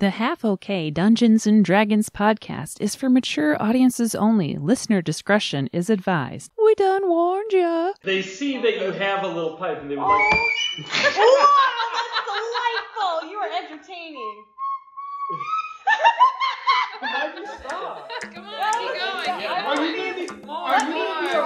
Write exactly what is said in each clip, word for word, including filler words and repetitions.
The Half-OK Dungeons and Dragons podcast is for mature audiences only. Listener discretion is advised. We done warned ya. They see that you have a little pipe and they would like... Wow, that's delightful! You are entertaining. How'd you stop? Come on, keep going. Yeah. Are you going to be... Are you going to be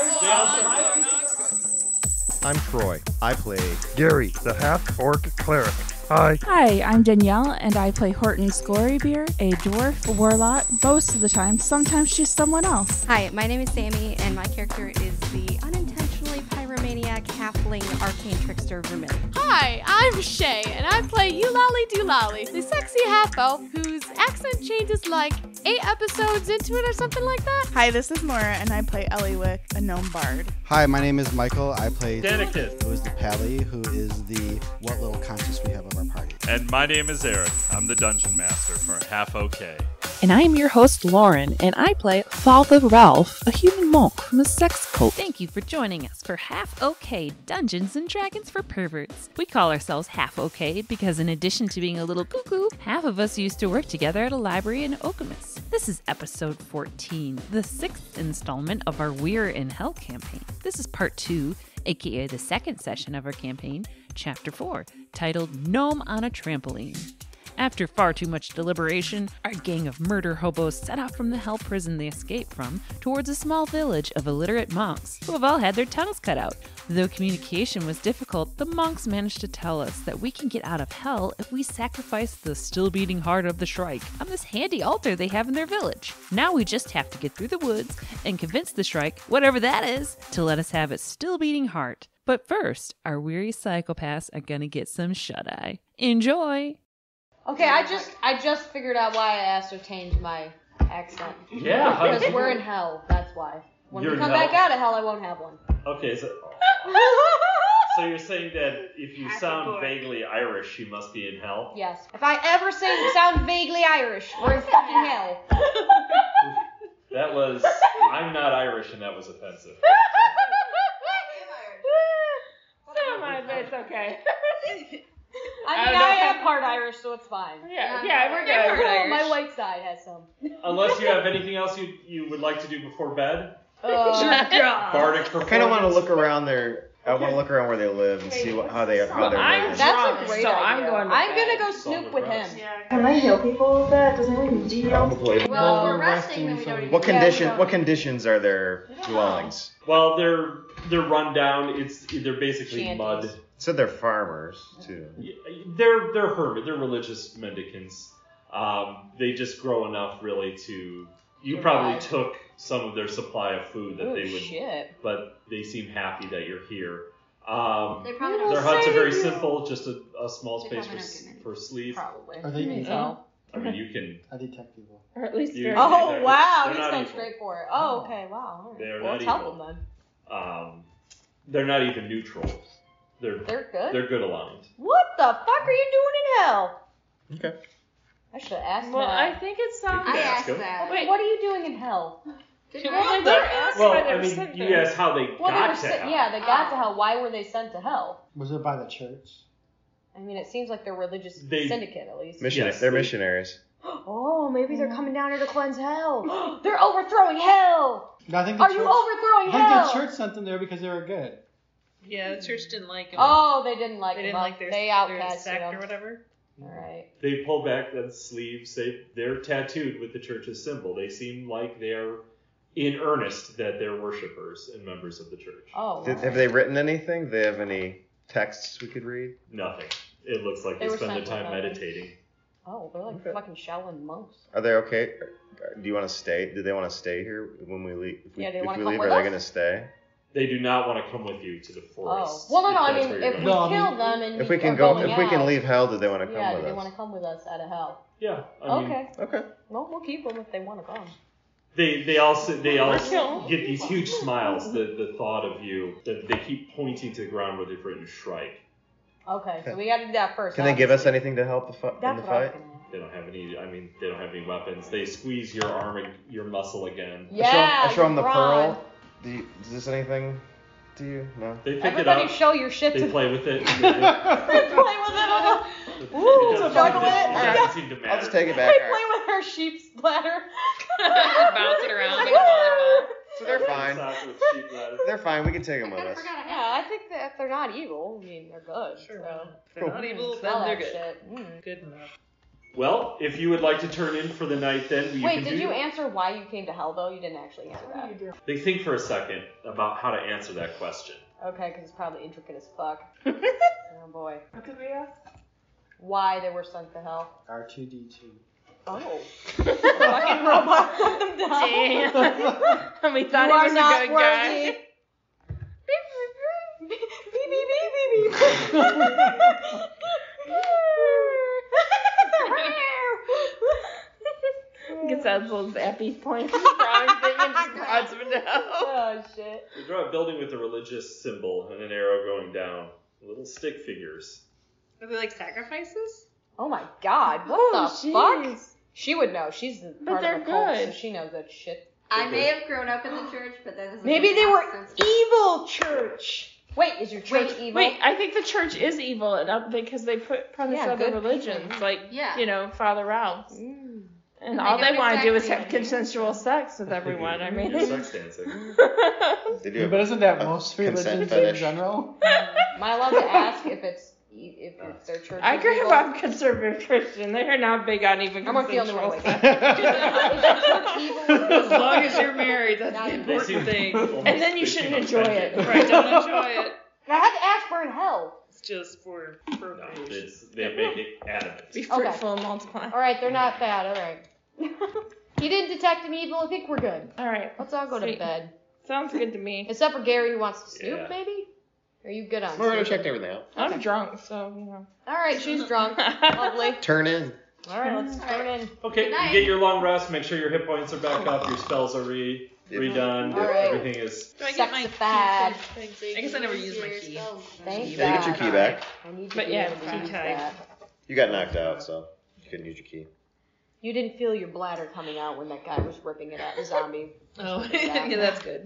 a I'm Troy. I play Gary, the half-orc cleric. Hi. Hi, I'm Danielle, and I play Horton's Glorybeer, a dwarf warlock. Most of the time, sometimes she's someone else. Hi, my name is Sammy, and my character is the unintentionally pyromaniac halfling arcane trickster Vermilion. Hi, I'm Shay, and I play Eulalie Doolally, the sexy half-elf whose accent changes like eight episodes into it or something like that. Hi, this is Maura, and I play Eliwick, a gnome bard. Hi, my name is Michael. I play Danicus, who is the Pally, who is the what little conscience we have of our party. And my name is Eric. I'm the Dungeon Master for Half-OK. And I am your host, Lauren, and I play Father Ralph, a human monk from a sex cult. Thank you for joining us for Half-OK Dungeons and Dragons for Perverts. We call ourselves Half-OK because in addition to being a little cuckoo, half of us used to work together at a library in Okemos. This is episode fourteen, the sixth installment of our We're in Hell campaign. This is part two, aka the second session of our campaign, chapter four, titled Gnome on a Trampoline. After far too much deliberation, our gang of murder hobos set off from the hell prison they escaped from towards a small village of illiterate monks who have all had their tongues cut out. Though communication was difficult, the monks managed to tell us that we can get out of hell if we sacrifice the still beating heart of the shrike on this handy altar they have in their village. Now we just have to get through the woods and convince the shrike, whatever that is, to let us have its still beating heart. But first, our weary psychopaths are gonna get some shut-eye. Enjoy! Okay, I just I just figured out why I ascertained my accent. Yeah, how did Because you- we're in hell, that's why. When You're we in come hell? back out of hell, I won't have one. Okay, so... So you're saying that if you sound vaguely Irish, you must be in hell? Yes. If I ever say sound vaguely Irish, we're in fucking hell. That was... I'm not Irish, and that was offensive. So am I, but it's okay. I I mean, don't I, know if am part Irish, so it's fine. Yeah, yeah, we're Yeah, good. we're My Irish. white side has some. Unless you have anything else you you would like to do before bed? Uh, Bardic I performance? kind of want to look around their. I want to look around where they live and see what, how they how they're I'm living. That's drunk, a great so idea. I'm going to I'm bed. gonna go snoop with him. Can I heal people with that? Does anyone need to heal? Probably. Well, if we're resting, then we don't. What yeah, condition? we don't. What conditions are their dwellings? Well, they're they're run down. It's they're basically Shanties. mud. Said they're farmers too. They're they're hermit. They're religious mendicants. Um, they just grow enough really to. You probably Survive. took some of their supply of food that Oh, they would, shit. but they seem happy that you're here. Um, They probably their don't huts are say very you. simple, just a, a small They space for probably s- don't get many. for sleep. Probably. Are they easy? So. I mean, you can. I detect people. Or at least You- very Oh, They're- wow. they're He's not going evil. straight for it. Oh, okay. Wow. All right. They're well, not let's help evil. them then. Um, they're not even neutral. They're They're good. they're good aligned. What the fuck are you doing in hell? Okay. I should have asked Well, I that. think it sounds. I I asked asked them. that. Okay, what are you doing in hell? Didn't Well, I? they were asked Well, why they I were mean, sent you there. asked how they Well, they got were to sent. hell. Yeah, they got to Oh. hell. Why were they sent to hell? Was it by the church? I mean, it seems like they're religious They- syndicate at least. Mission. Yes, they're they- missionaries. Oh, maybe they're coming down here to cleanse hell. They're overthrowing hell. No, I think the Are church, you overthrowing I think hell? the church sent them there because they were good. Yeah, the church didn't like him. Oh, they didn't like they them. didn't like their, They their outcasted sect them. or whatever. All right. They pull back the sleeves. They they're tattooed with the church's symbol. They seem like they're in earnest that they're worshipers and members of the church. Oh. Did, wow. have they written anything? Do they have any texts we could read? Nothing. It looks like They they, were spend sent their with time nothing. meditating. Oh, they're like Okay. fucking Shaolin monks. Are they okay? Do you want to stay? Do they want to stay here when we leave? If we, Yeah, do they if wanna we come leave, with are they us? going to stay? They do not want to come with you to the Oh. forest. Well, no, no. if I that's mean, where you're if going. we No, I kill mean, them and If we are can go, going if we can out, leave hell, do they want to come yeah, with do they us? want to come with us out of hell? Yeah. I mean, Okay. Okay. Well, we'll keep them if they want to come. They they all sit- they all We're still- get these huge smiles. The the thought of you. That they keep pointing to the ground where they've written shrike. Okay, so we got to do that first. Can they give us obviously. anything to help the fu- in That's the what I was fight? gonna ask. They don't have any. I mean, they don't have any weapons. They squeeze your arm, ag- your muscle again. Yeah, I show 'em- I show them the Ron. pearl. Do you, is this anything to you? No. They pick Everybody it up. show your shit They to play with it. They play with it. Ooh, doesn't juggle seem to- it. it doesn't seem to matter. I'll just take it They back. play with her sheep's bladder. Bounce it around like a volleyball. So they're fine. Soccer with sheep bladder. They're fine. We can take them with us. Yeah, I think that if they're not evil, I mean, they're good. Sure, so. why not? If they're not evil, Smell then they're that good. shit. Mm. Good enough. Well, if you would like to turn in for the night, then you Wait, can did do you that. answer why you came to hell, though? You didn't actually answer that. They think for a second about how to answer that question. Okay, because it's probably intricate as fuck. Oh, boy. What did we ask? Why they were sent to hell. R two D two. Oh. Fucking robot put them down. Damn. We thought you he are was not a good worthy. guy. Beep, beep, beep, beep, beep, beep. Gets out those zappy points, drawing thing, and just prods him down. Oh, shit. We draw a building with a religious symbol and an arrow going down. Little stick figures. Are they like sacrifices? Oh, my God. What Oh, the fuck? jeez. She would know. She's the But part they're of a cult, so good. she knows that shit. I may have grown up in the church, but that doesn't Maybe make they were sense. evil church. Wait, is your church Wait, evil? wait, I think the church is evil enough because they put premise Yeah, other good religions, people. like, Yeah. you know, Father Ralph's. Mm. And And all they they don't want to do is exactly have consensual sex with everyone. I mean, You're sex dancing. They do have But isn't that a most consent religions in fetish. general? Am I allowed to ask if it's e- if it's their church? I is grew evil? up conservative Christian. They are not big on even I'm the only consensual one. sex. Is your church evil? As long as you're married, that's Not the even- They important seem thing. almost- And then you they shouldn't seem enjoy offended. it. Right, don't enjoy it. I had to ask for in hell. It's just for No, procreation. it's, they make it adamant. Be Okay. fruitful and multiply. All right, they're not bad. All right. He didn't detect any evil. I think we're good. All right. Let's all go to Sweet. bed. Sounds good to me. Except for Gary, who wants to snoop, Yeah. maybe? Are you good on We're gonna snooping? check everything out. I'm drunk, so, you know. All right, she's drunk. Lovely. Turn in. All right, let's turn in. Okay, Good you night. get your long rest. Make sure your hit points are back up. Your spells are re redone. All right. Everything is. Do I get my Sexified. key? I guess I never used my key. Thank Yeah, you get your God. key back. I need to But be yeah, able to key use tag. that. You got knocked out, so you couldn't use your key. You didn't feel your bladder coming out when that guy was ripping it out, the zombie. Oh, yeah, that's good.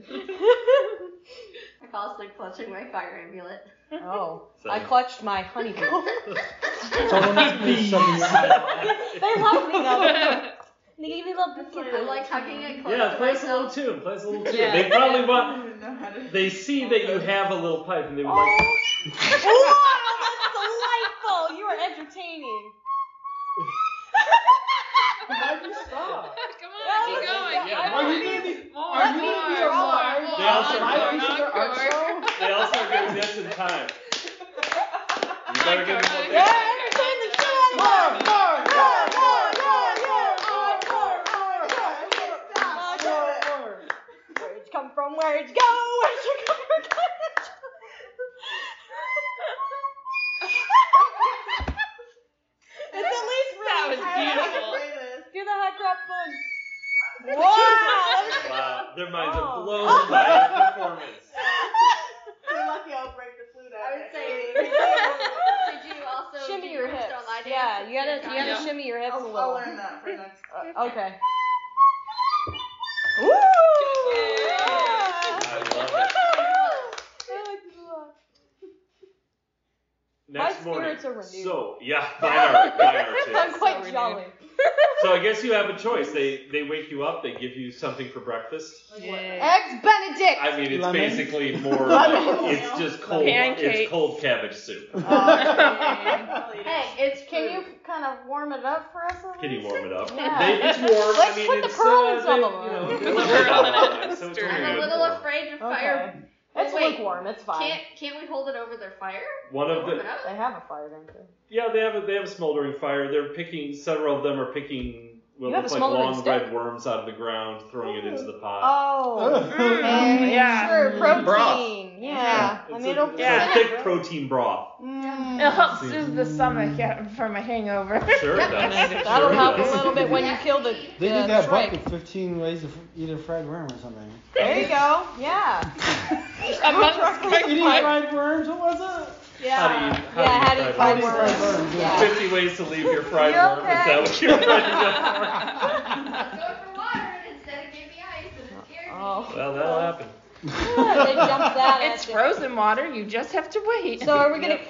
I fall asleep clutching my fire amulet. Oh, So- I clutched my honeycomb. So when you something They love me though. They give me little biscuits. I like hugging it close Yeah, to play us a little myself. tune. Play us a little tune. Yeah. They probably want. They see that you have a little pipe, and they would like. Wow, that's delightful. You are entertaining. Why'd you stop? Come That on, keep was- going. yeah, Keep I going. Are you gonna be? More, Are you more, gonna be more, alive? more, They also- My more, piece of the art encore. show? They also give this in time. You better give them what they Yeah, entertain the shit out of More, them. more, Yeah, more, yeah, yeah, yeah. Encore, encore, encore. Words come from words go. Words come from words go. It's at least That was really beautiful. Do the hot crap fun. Wow. Wow, their minds Oh. are blown by your performance. You're lucky I'll break the flute out. I would say, did you also Shimmy do your Brimstone hips. Eye Dance Yeah, at you the gotta same you gotta time? shimmy your hips a I'll, little. I'll learn that for next. Uh, okay. Woo! I love it. Next My morning. spirits are renewed. So yeah, mine are, mine are too. I'm quite So jolly. So I guess you have a choice. They they wake you up. They give you something for breakfast. Eggs Benedict. I mean, it's Lemon? basically more like Lemon. it's just cold. Pancake. It's cold cabbage soup. Hey, it's can you kind of warm it up for us? a Can you little warm it up? Yeah. They, it's warm. Let's I mean, put the it's pearl in uh, some they, of you them. know, Put they the let pearl it in out, it. so it's Stir it. only I'm a good little warm. afraid to Okay. fire. It's Wait. lukewarm. It's fine. Can't can't we hold it over their fire? One of Warm the it up? They have a fire, don't they? yeah, they have a they have a smoldering fire. They're picking. Several of them are picking what You have look a like smoldering long stick? red worms out of the ground, throwing it into the pot. Oh, Mm, yeah. sure, protein. Broth. Yeah, I It's mean, a, it'll it's Yeah. a thick protein broth. Mm. It helps soothe the stomach yeah, from a hangover. Sure it does. That'll Sure it help a does. little bit when you kill the, They the did that shrike. book with fifteen ways to f- eat a fried worm or something. There you go. Yeah. Eating fried worms? What was it? Yeah. How do you- how yeah. How do do you you fry fried worms? worms? Fried worms, Yeah. fifty ways to leave your fried You're worm. okay. Is that what you're ready to go Go for water and instead it gave me ice and it scared me. Oh. for? Well, that'll happen. Yeah, they jumped that It's at you. frozen water. You just have to wait. So are we gonna c-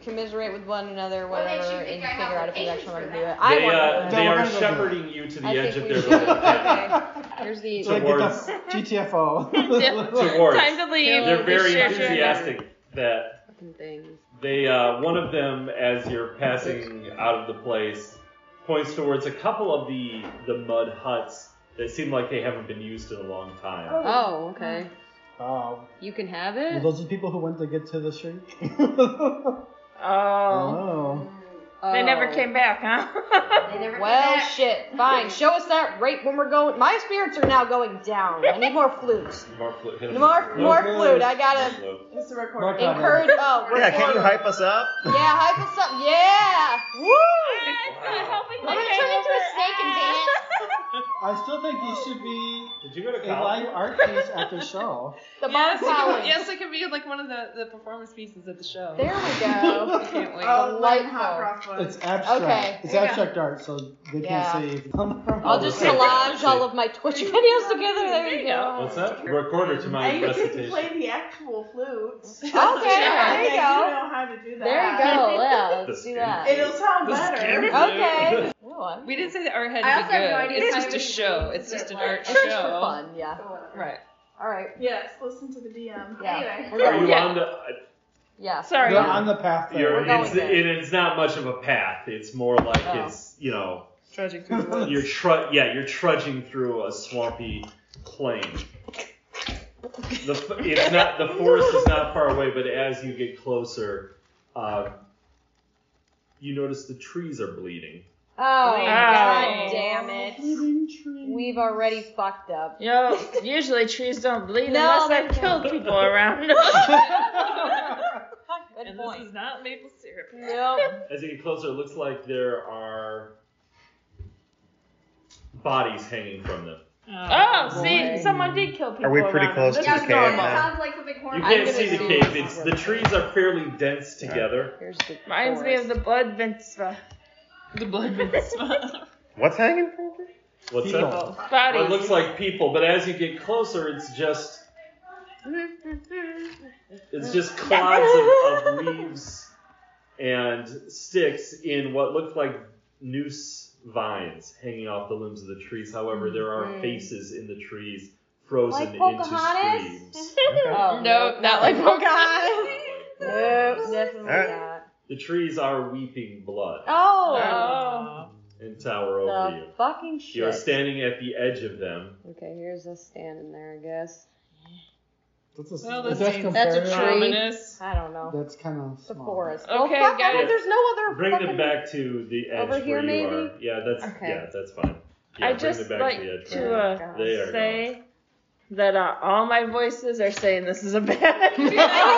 commiserate with one another, What makes whatever, you think and I have figure out if we patience actually want for to do it. that? I They, want uh, to. they we're are gonna go shepherding you to the I edge think of we their should. little Okay. Here's the. So Towards- get the G T F O. towards. Time to leave. They're very Share, share. enthusiastic that Fucking things. they, uh, one of them, as you're passing out of the place, points towards a couple of the, the mud huts that seem like they haven't been used in a long time. Oh, okay. Oh. You can have Well, it? those are the people who went to get to the shrike. Oh. Oh. They never Oh. came back, huh? They never Well, came back. shit. Fine. Show us that rate when we're going. My spirits are now going down. I need more flutes. More flute. hit 'em More, with more flute. flute. I gotta Flute. It's a More recording. time. encourage. Oh, Yeah, can't you record. hype us up? Yeah, hype us up. Yeah. Woo! It's not helping I'm my gonna turn into a snake and dance. I still think you should be Did you go to a live college? art piece at the show. The Yes, bar it howling. could, yes, it could be like one of the, the performance pieces at the show. There we go. I can't wait. Oh, light Delightful. hot cross buns. It's abstract. Okay, It's there you abstract art, so they Yeah. can't see. I'll just collage all of my Twitch videos together. There you go. What's that? Recorder to my And you can recitation. play the actual flutes. Okay, there you You go. know how to do that. There you go. Yeah, The let's do scary- that. It'll sound The better. scary- Okay. Oh, I'm- We didn't say that art had I to also be have no good. idea It's how just a we show. use It's just it, an like- art It's just show. for fun, yeah. Right. All right. Yes, listen to the D M. Yeah. Anyway. We're Are going. you Yeah. on the? Yeah. Sorry. They're on the path there. You're, We're going it's, there. it, it's not much of a path. It's more like Oh. it's you know Trudging through the woods. you're tru- yeah you're trudging through a swampy plain. The f- it's not the forest is not far away, but as you get closer, uh, you notice the trees are bleeding. Oh, god Oh. damn it. We've already fucked up. Yo, usually trees don't bleed No, unless they I've killed people around. Good And point. this is not maple syrup. Nope. As you get closer, it looks like there are bodies hanging from them. Oh, boy. see, someone did kill people Are we pretty around close them. to Yeah, the no, cave it now? sounds like something You horrible. I'm can't gonna see the see cave. this. It's the trees are fairly dense together. Here's the Reminds me of forest. the blood mitzvah. The blood mitzvah. What's hanging from it? What's People. that? Bodies. Well, it looks like people, but as you get closer, it's just it's just clods of, of leaves and sticks in what look like noose vines hanging off the limbs of the trees. However, there are faces in the trees frozen Like into Pocahontas? streams. Oh, Nope, not like Pocahontas. Nope, definitely Alright. not. The trees are weeping blood Oh, Oh. and tower over the you. fucking shit. You are standing at the edge of them. Okay, here's us standing there, I guess. That's a, Well, is that that seems- That's a comparative? tree. Ominous. I don't know. That's kind of It's a small. forest. Okay, well, fuck, got I mean, it. there's no other Bring fucking... them back to the edge Over here, where you maybe? are. Yeah, that's Okay. yeah, that's fine. Yeah, I bring just them back like to the edge. to where uh, you are. They are say that uh, all my voices are saying this is a bad idea.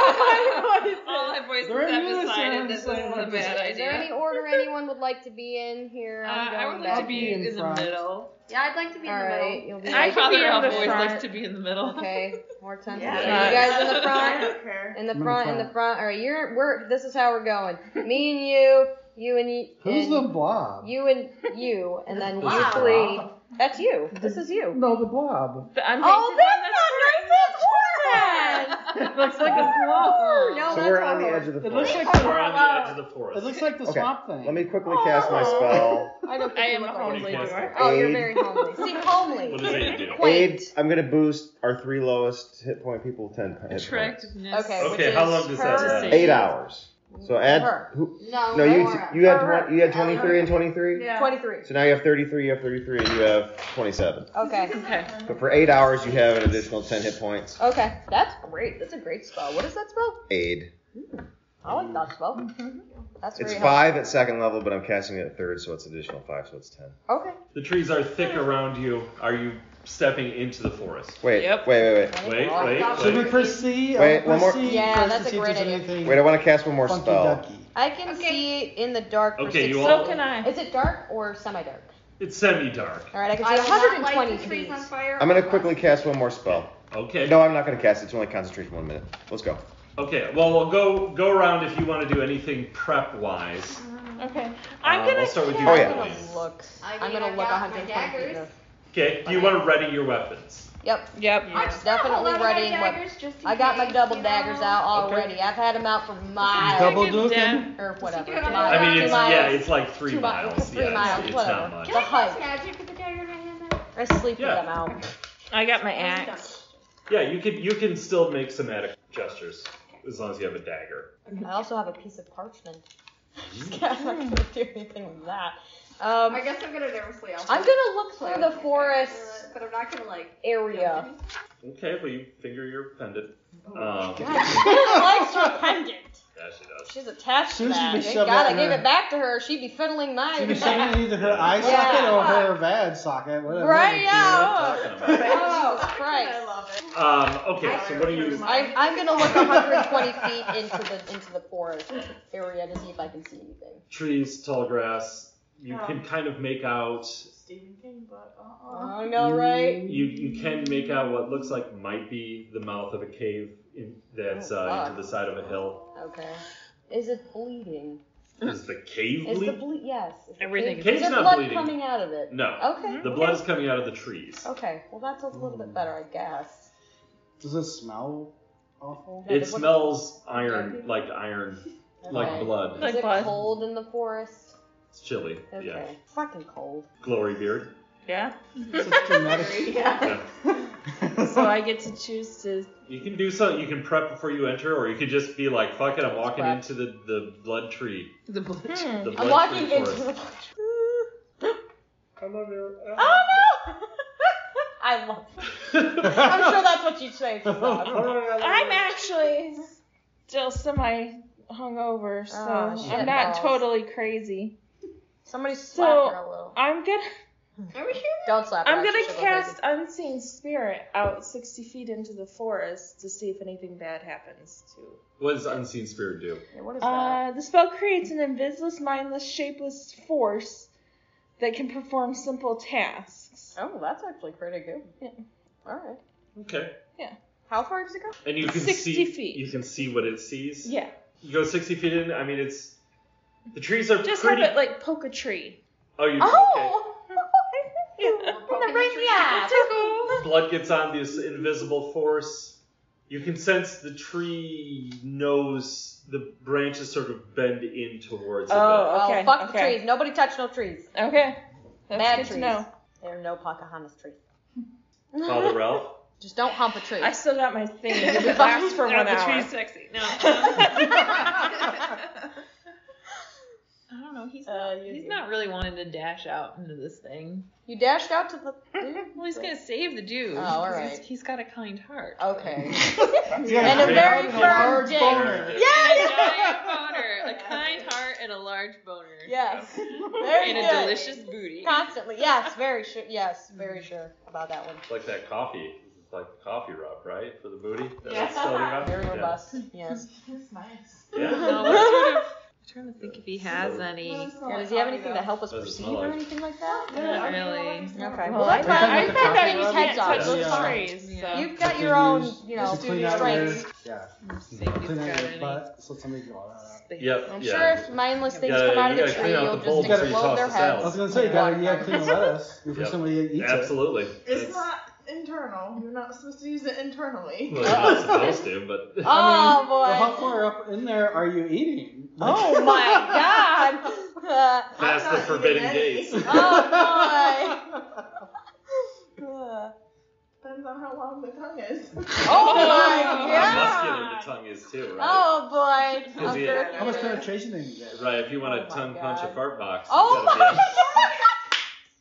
All my voices They're have in decided unison, that this is saying a like this. bad Is there any idea. order anyone would like to be in here? Uh, I'm I going would like to back. be in in the front. middle. Yeah, I'd like to be in the Alright, middle. you'll be I My can be father in the always front. likes to be in the middle. Okay, more time. Yeah. Are you guys in the I front? don't care. In the I'm in the front, in the front. front. All right, you're. We're. This is how we're going. Me and you, you and you. Who's and the blob? You and you, and then you Wow. three. That's you. This is you. No, the blob. But I'm Oh, painted that's not nice. That's horrid. It looks like a floor. No, So that's we're on the horrid. edge of the It looks forest. like the, We're on the edge of the forest. it looks like the Okay, swamp thing. let me quickly cast my spell. I don't think I you am look a like homely Aid. dwarf. Oh, you're Aid. very homely. See, homely. What does it do? Aid, I'm going to boost our three lowest hit point people ten hit points. Attractiveness. Okay. Okay, which how is long does that her- last? Eight hours. So add. Her. Who, No, no, you Laura. you had Her. twenty, you had twenty-three and twenty-three. Yeah. Twenty-three. So now you have thirty-three, you have thirty-three, and you have twenty-seven. Okay. Okay. But for eight hours, you have an additional ten hit points. Okay. That's great. That's a great spell. What is that spell? Aid. I like that spell. That's It's very five at second level, but I'm casting it at third, so it's additional five, so it's ten. helpful. Okay. The trees are thick around you. Are you stepping into the forest? Wait, Yep. wait, wait, wait. Wait, Oh, wait, gosh. Should we wait. proceed? Wait, uh, one more- proceed Yeah, first that's to a see if great there's idea. anything Wait, I want to cast one more funky spell. ducky. I can see in the dark for Okay, you six. all- So can I. Is it dark or semi-dark? It's semi-dark. All right, I can I see would one not hundred light twenty the trees on trees. fire. I'm going to quickly cast one more spell. Okay. No, I'm not going to cast it. It's only concentration for one minute. Let's go. Okay. Well, we'll go go around if you want to do anything prep wise. Okay. I'm Uh, gonna. we'll start with you. Oh, I'm yeah. gonna look. I I'm mean, gonna I've look got one hundred my twenty feet. daggers. Okay. Do you want to ready your weapons? Yep. Yep. I'm definitely ready. What, I got my double daggers out already. Okay. I've had them out for miles. Double duking? Or whatever. I mean, it's, Two miles. yeah, it's like three Two mi- miles. Three yeah, miles, it's, it's whatever. not much. The hike. Magic with the dagger in my hand. I sleep Yeah. with them out. I got my axe. Yeah, you can you can still make somatic gestures as long as you have a dagger. I also have a piece of parchment. I'm not gonna do anything with that. Um, I guess I'm gonna nervously. I'll I'm gonna look through the forest but I'm not gonna like area. Okay, well you finger your pendant. Um, She likes her pendant. yeah, she does. She's attached to Soon as that. she be Thank shoved God that I in gave her- it back to her. She'd be fiddling mine. She'd be shoving either her eye Yeah. socket or her vad socket, whatever. Right, yeah. Talking about. Oh, Christ. I love it. Um, okay, so what are you? I, I'm gonna look one hundred twenty feet into the into the forest area to see if I can see anything. Trees, tall grass. You Oh. can kind of make out. Stephen King, but uh-uh. I know, right? You you can make out what looks like might be the mouth of a cave in, that's Oh, uh, fuck. into the side of a hill. Okay. Is it bleeding? Is the cave Is the bleeding? bleed? Yes. Is the Everything cave- is- Is there Cave's not blood bleeding. coming out of it? No. Okay. The blood is coming out of the trees. Okay. Well, that's a little bit better, I guess. Does it smell awful? Yeah, It but what- smells iron, like iron, like Okay. blood. Is Like it blood. cold in the forest? It's chilly. Okay. Yeah. Fucking cold. Glory beard. Yeah. Such dramatic. Yeah. Yeah. So I get to choose to. You can do so. You can prep before you enter, or you could just be like, "Fuck it, I'm walking Prep. into the, the blood tree." The blood. The blood I'm walking tree into forest. the. I love you. Oh no! I love it. I'm sure that's what you'd say. I'm actually still semi hungover, so Oh, shit I'm not balls. totally crazy. Somebody slap So her a little. I'm gonna. Are we sure? Don't slap her. I'm actually, gonna she'll go cast crazy. Unseen Spirit out sixty feet into the forest to see if anything bad happens to. What does unseen spirit do? Yeah, what is that? Uh, the spell creates an invisible, mindless, shapeless force that can perform simple tasks. Oh, that's actually pretty good. Yeah. All right. Okay. How far does it go? And you can sixty see. feet. You can see what it sees. Yeah. You go sixty feet in. I mean, it's the trees are Just pretty. have it like poke a tree. Oh, you. Oh! Yeah. The right yeah. Okay. Blood gets on this invisible force. You can sense the tree knows the branches sort of bend in towards it. Oh, okay. Oh, fuck the okay. trees. Nobody touch no trees. Okay. That's Bad good trees. to know. There are no Pocahontas trees. Father Ralph. Just don't hump a tree. I still got my thing. It lasts for one the hour. tree's sexy. No. I don't know. He's Uh, not, you he's do. not really wanting to dash out into this thing. You dashed out to the. Well, he's gonna save the dude. Oh, all 'cause right. He's, he's got a kind heart. Okay. Yeah, And a big- very and a firm large dick. boner. A Yeah. giant boner, a kind heart, and a large boner. Yes. Very And a good. delicious booty. Constantly. Yes. Very sure. Yes. Very sure about that one. It's like that coffee. It's like the coffee rub, right? For the booty? That's Yeah. what it's talking about? Very Yeah. robust. Yes. It's nice. Yeah. No, what sort of, I'm trying to think if he has any. Yeah, does he have anything to help us What does it perceive smell or like? anything like that? Not really. Okay. Well, Well, I that's found, fine. I With the found coffee out you rub? can't Heads up. touch Yeah. trees. Yeah. So. You've got To your own, use- you know, to clean out strengths. your, yeah, See if he's clean out got your any. butt so somebody can go out. Yep. I'm yeah. sure if mindless things gotta- come out of you the gotta tree, clean out you'll the bowl just before you explode toss their the heads. salad. I was gonna say, you gotta, you gotta clean the lettuce before Yep. somebody eats it. Absolutely. It's not internal. You're not supposed to use it internally. Well, you're not supposed to, but. Oh Well, how boy. far up in there are you eating? Oh my god. Uh, Past the not forbidden eating gates. any. oh boy. Uh, Depends on how long the tongue is. Oh my How muscular god. the tongue is too, right? Oh boy. 'Cause I'm you- sure How much it is. penetration did you get? Right, if you want Oh to my tongue punch a God. fart box, Oh you my gotta god. be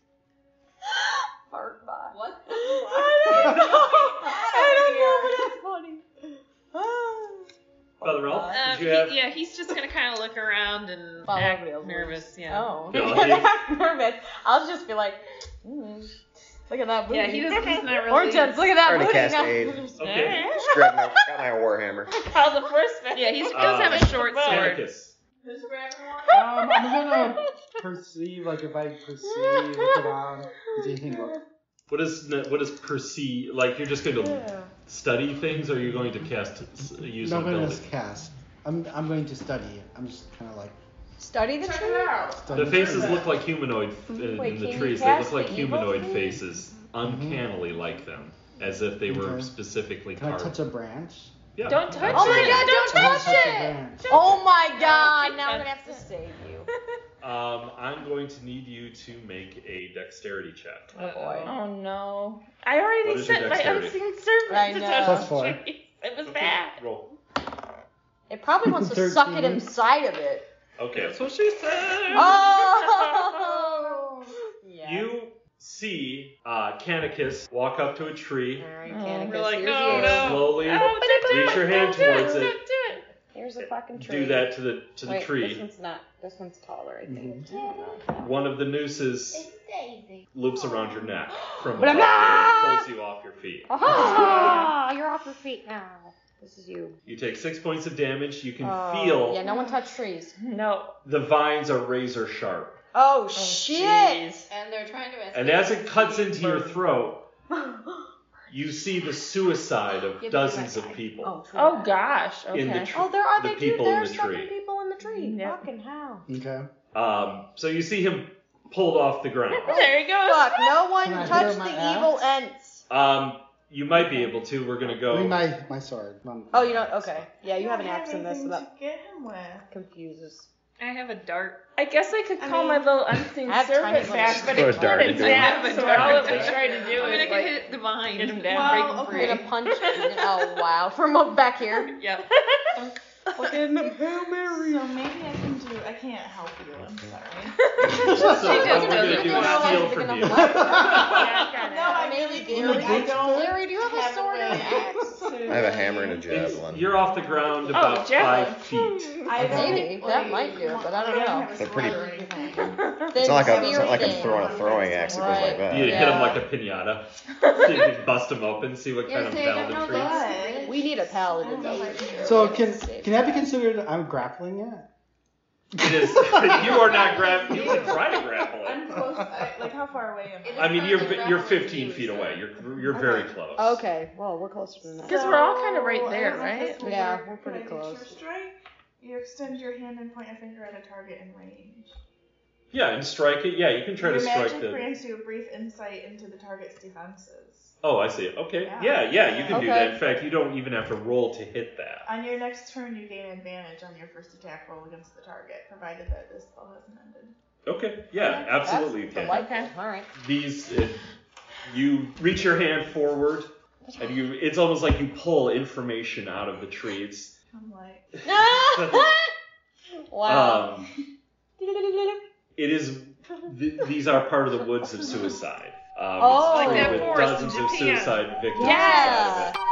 Fart box. What? I don't know. I don't know, but that's funny. Father Ralph, Um, did you he- have? yeah, he's just gonna kind of look around and Follow act real nervous. Yeah. Oh. No, You're he- not nervous. I'll just be like, mm, look at that booty. Yeah, he doesn't. He's not really. Hortense, look at that Already booty. cast now. aid. Okay. Just grab my, got my warhammer. Call the first man. Yeah, he does have a short sword. Spartacus. Who's grabbing one? Um, I'm gonna perceive, like if I perceive, look around, is anything look? What is what is perceive? Like you're just going to study things, or you're going to cast use No, I'm gonna ability? just cast. I'm I'm going to study it. I'm just kind of like Study the Check tree. it out. study The faces tree. look like humanoid uh, Wait, in can the you trees. They cast look like the evil humanoid thing? faces, uncannily like them. as if they were Okay. specifically Can I carved. touch a branch? Yeah. Don't touch Oh my it. god, don't Can I touch touch a it! branch? Oh my god, now I'm gonna have to save you. Um, I'm going to need you to make a dexterity check. Oh boy. Oh no. I What already is your sent my dexterity? unseen servant I to know. touch Plus the four. trees. It was Okay, bad. roll. It probably wants to suck it thirteen. inside of it. Okay. That's what she said. Oh! Yeah. You see uh, Canicus walk up to a tree, Alright, Oh, Canicus, we're like, here's no, you. no. slowly Oh, don't do reach it. your hand Don't do towards it. it, Don't do it. Here's a fucking tree. do that to the to the Wait, tree. this one's not. This one's taller, I think. One of the nooses It's Daisy. loops around your neck from Blah, above blah. you and pulls you off your feet. Ah, you're off your feet now. This is you. You take six points of damage. You can Oh, feel Yeah, no one touch trees. No. the vines are razor sharp. Oh, shit! And they're trying to escape. And as it cuts into your throat, you see the suicide of Give me dozens my of guy. people Oh, true. Oh gosh. Okay. in the tree. Oh, there are the they people too. in There's the fucking tree. people in the tree. Yep. Fucking hell. Okay. Um, so you see him pulled off the ground. There he goes. Fuck, no one Can I hit touch her the with my evil axe? ents. Um, you might be able to. We're gonna I go. mean, my, my sword. Um, Oh, you don't? Okay. Yeah, you I have an don't axe in this, so anything that to get him with. confuses. I have a dart. I guess I could I call mean, my little unseen I have servant tiny back, little- but Throw a it dart couldn't into it. zap, so all it was trying to do I mean, I is can like hit the vine. get him down, Well, break him okay. free. You're gonna punch. You're gonna, oh wow! From up back here. Yep. Fucking Hail Mary. So maybe I can do. I can't help you. I'm sorry. So what She we're just gonna doesn't do know is how steal to from pick you. up the Yeah, No, I really do. Like, I don't. Larry, do you have a have sword way and an axe? to, I have a like, hammer and a javelin. You're off the ground about Oh, javelin. five feet. I don't, Maybe. like, That might do it, but I don't know. have a They're pretty- sword or anything. It's not like, a, it's Spear not like I'm thing. throwing a throwing axe that goes Right. like that. You hit Yeah. him like a pinata. So you can bust him open, see what kind of talented trees. But We need a I paladin. don't know though. if I can do So it. can can that be considered I'm grappling it? It is. You are not grabbing. You can try to grapple I'm it. close. I, like how far away am I? I mean, you're you're fifteen feet away. You're you're very close. Okay. Well, we're closer than that. Because we're all kind of right So, I there, don't know if right? this will Yeah, work. we're pretty Can I do close. Sure strike. You extend your hand and point a finger at a target in range. Yeah, and strike it. Yeah, you can try Your to strike magic the. grants you a brief insight into the target's defenses. Oh, I see. Okay. Yeah. Yeah, yeah, you can do Okay. that. In fact, you don't even have to roll to hit that. On your next turn, you gain advantage on your first attack roll against the target, provided that this spell hasn't ended. Okay. Yeah, absolutely you That's can. delightful. All right. These, uh, you reach your hand forward, and you. It's almost like you pull information out of the tree. It's. I'm like, Wow. Um, it is. Th- these are part of the woods of suicide. Um, Oh. it's Like true that with forest in dozens of Japan. suicide victims Yeah. inside of it.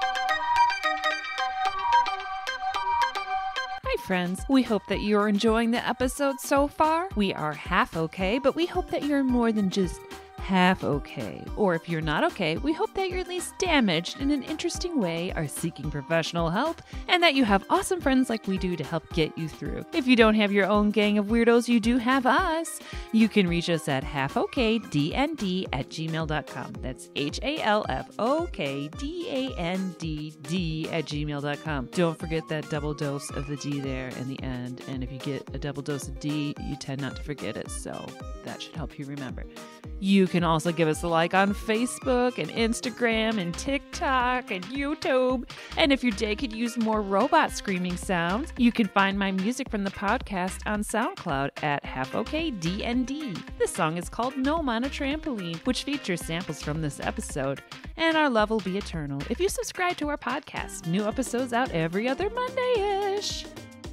Hi, friends. We hope that you're enjoying the episode so far. We are half okay, but we hope that you're more than just half okay. Or if you're not okay, we hope that you're at least damaged in an interesting way, are seeking professional help, and that you have awesome friends like we do to help get you through. If you don't have your own gang of weirdos, you do have us. You can reach us at half okay d n d at gmail dot com. That's H A L F O K D A N D D at gmail dot com. Don't forget that double dose of the D there in the end. And if you get a double dose of D, you tend not to forget it. So that should help you remember. You can also give us a like on Facebook and Instagram and TikTok and YouTube. And if your day could use more robot screaming sounds, you can find my music from the podcast on SoundCloud at half okay D N D. This song is called Gnome on a Trampoline, which features samples from this episode. And our love will be eternal if you subscribe to our podcast. New episodes out every other Monday-ish.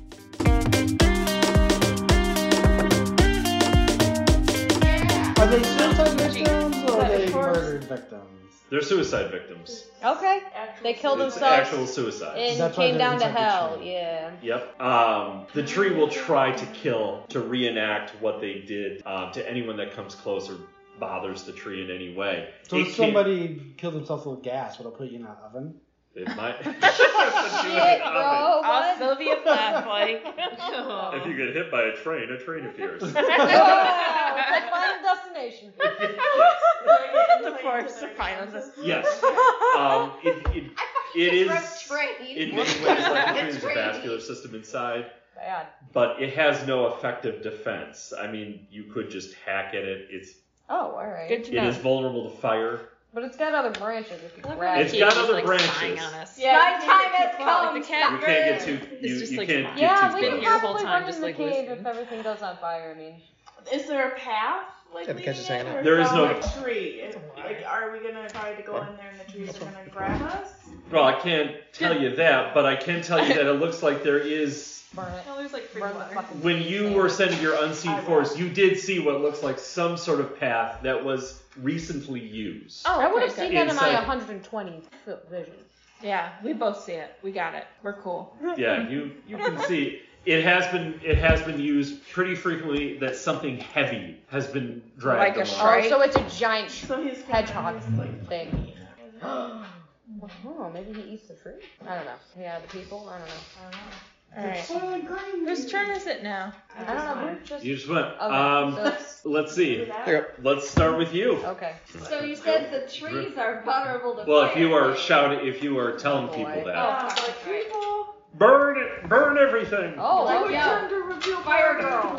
Are they suicide victims or are they murdered victims? They're suicide victims. Okay. They killed It's themselves actual suicide. and That's why came they're down to inside the hell. tree. Yeah. Yep. Um, the tree will try to kill, to reenact what they did um, to anyone that comes close or bothers the tree in any way. So It if can't- somebody killed themselves with gas, would it put you in an oven? It might. Shit, bro. I'll What? still be a flat like. If you get hit by a train, a train appears. Whoa, it's like Final Destination. The forest of final destination. Yes. Um, it, it, it is in many ways like the tree. There's a vascular system inside, Bad. but it has no effective defense. I mean, you could just hack at it. It's Oh, all right. Good to it know. is vulnerable to fire. But it's got other branches if you grab It's it. got other like branches. spying on us. Yeah, My you time can't has get too come. close. The cat You can't get too. It's You, just you like- can't get Yeah, too we been can close. here the whole probably time, run just in the like cave listening. if everything goes on fire. I mean, Is there a path? Like Yeah, the catch is leading hanging in, out. or There is all no- a tree. Is- Like, are we gonna try to go in there and the trees are gonna grab us? Well, I can't tell you that, but I can tell you that it looks like there is. burn it. No, there's like free Burn the water. fucking When trees you there. were sending your unseen I force, you did see what looks like some sort of path that was recently used. Oh, I would have okay, seen that in my Inside. one hundred twenty foot vision. Yeah, we both see it. We got it. We're cool. Yeah, you you can see it has been it has been used pretty frequently that something heavy has been dragged Like a along. shrike? Oh, so it's a giant So he's hedgehog thing. Oh, maybe he eats the fruit? I don't know. Yeah, the people? I don't know. I don't know. Alright. Whose turn is it now? I don't know. We're just... You just went. Okay, Um, so it's... let's see. Here Let's start with you. Okay. So you said the trees are vulnerable to Well, fire. if you are shouting, if you are telling Oh, people boy. that, Oh, but people. burn it, burn everything. Oh, I well, would yeah. turn to reveal Fire girl.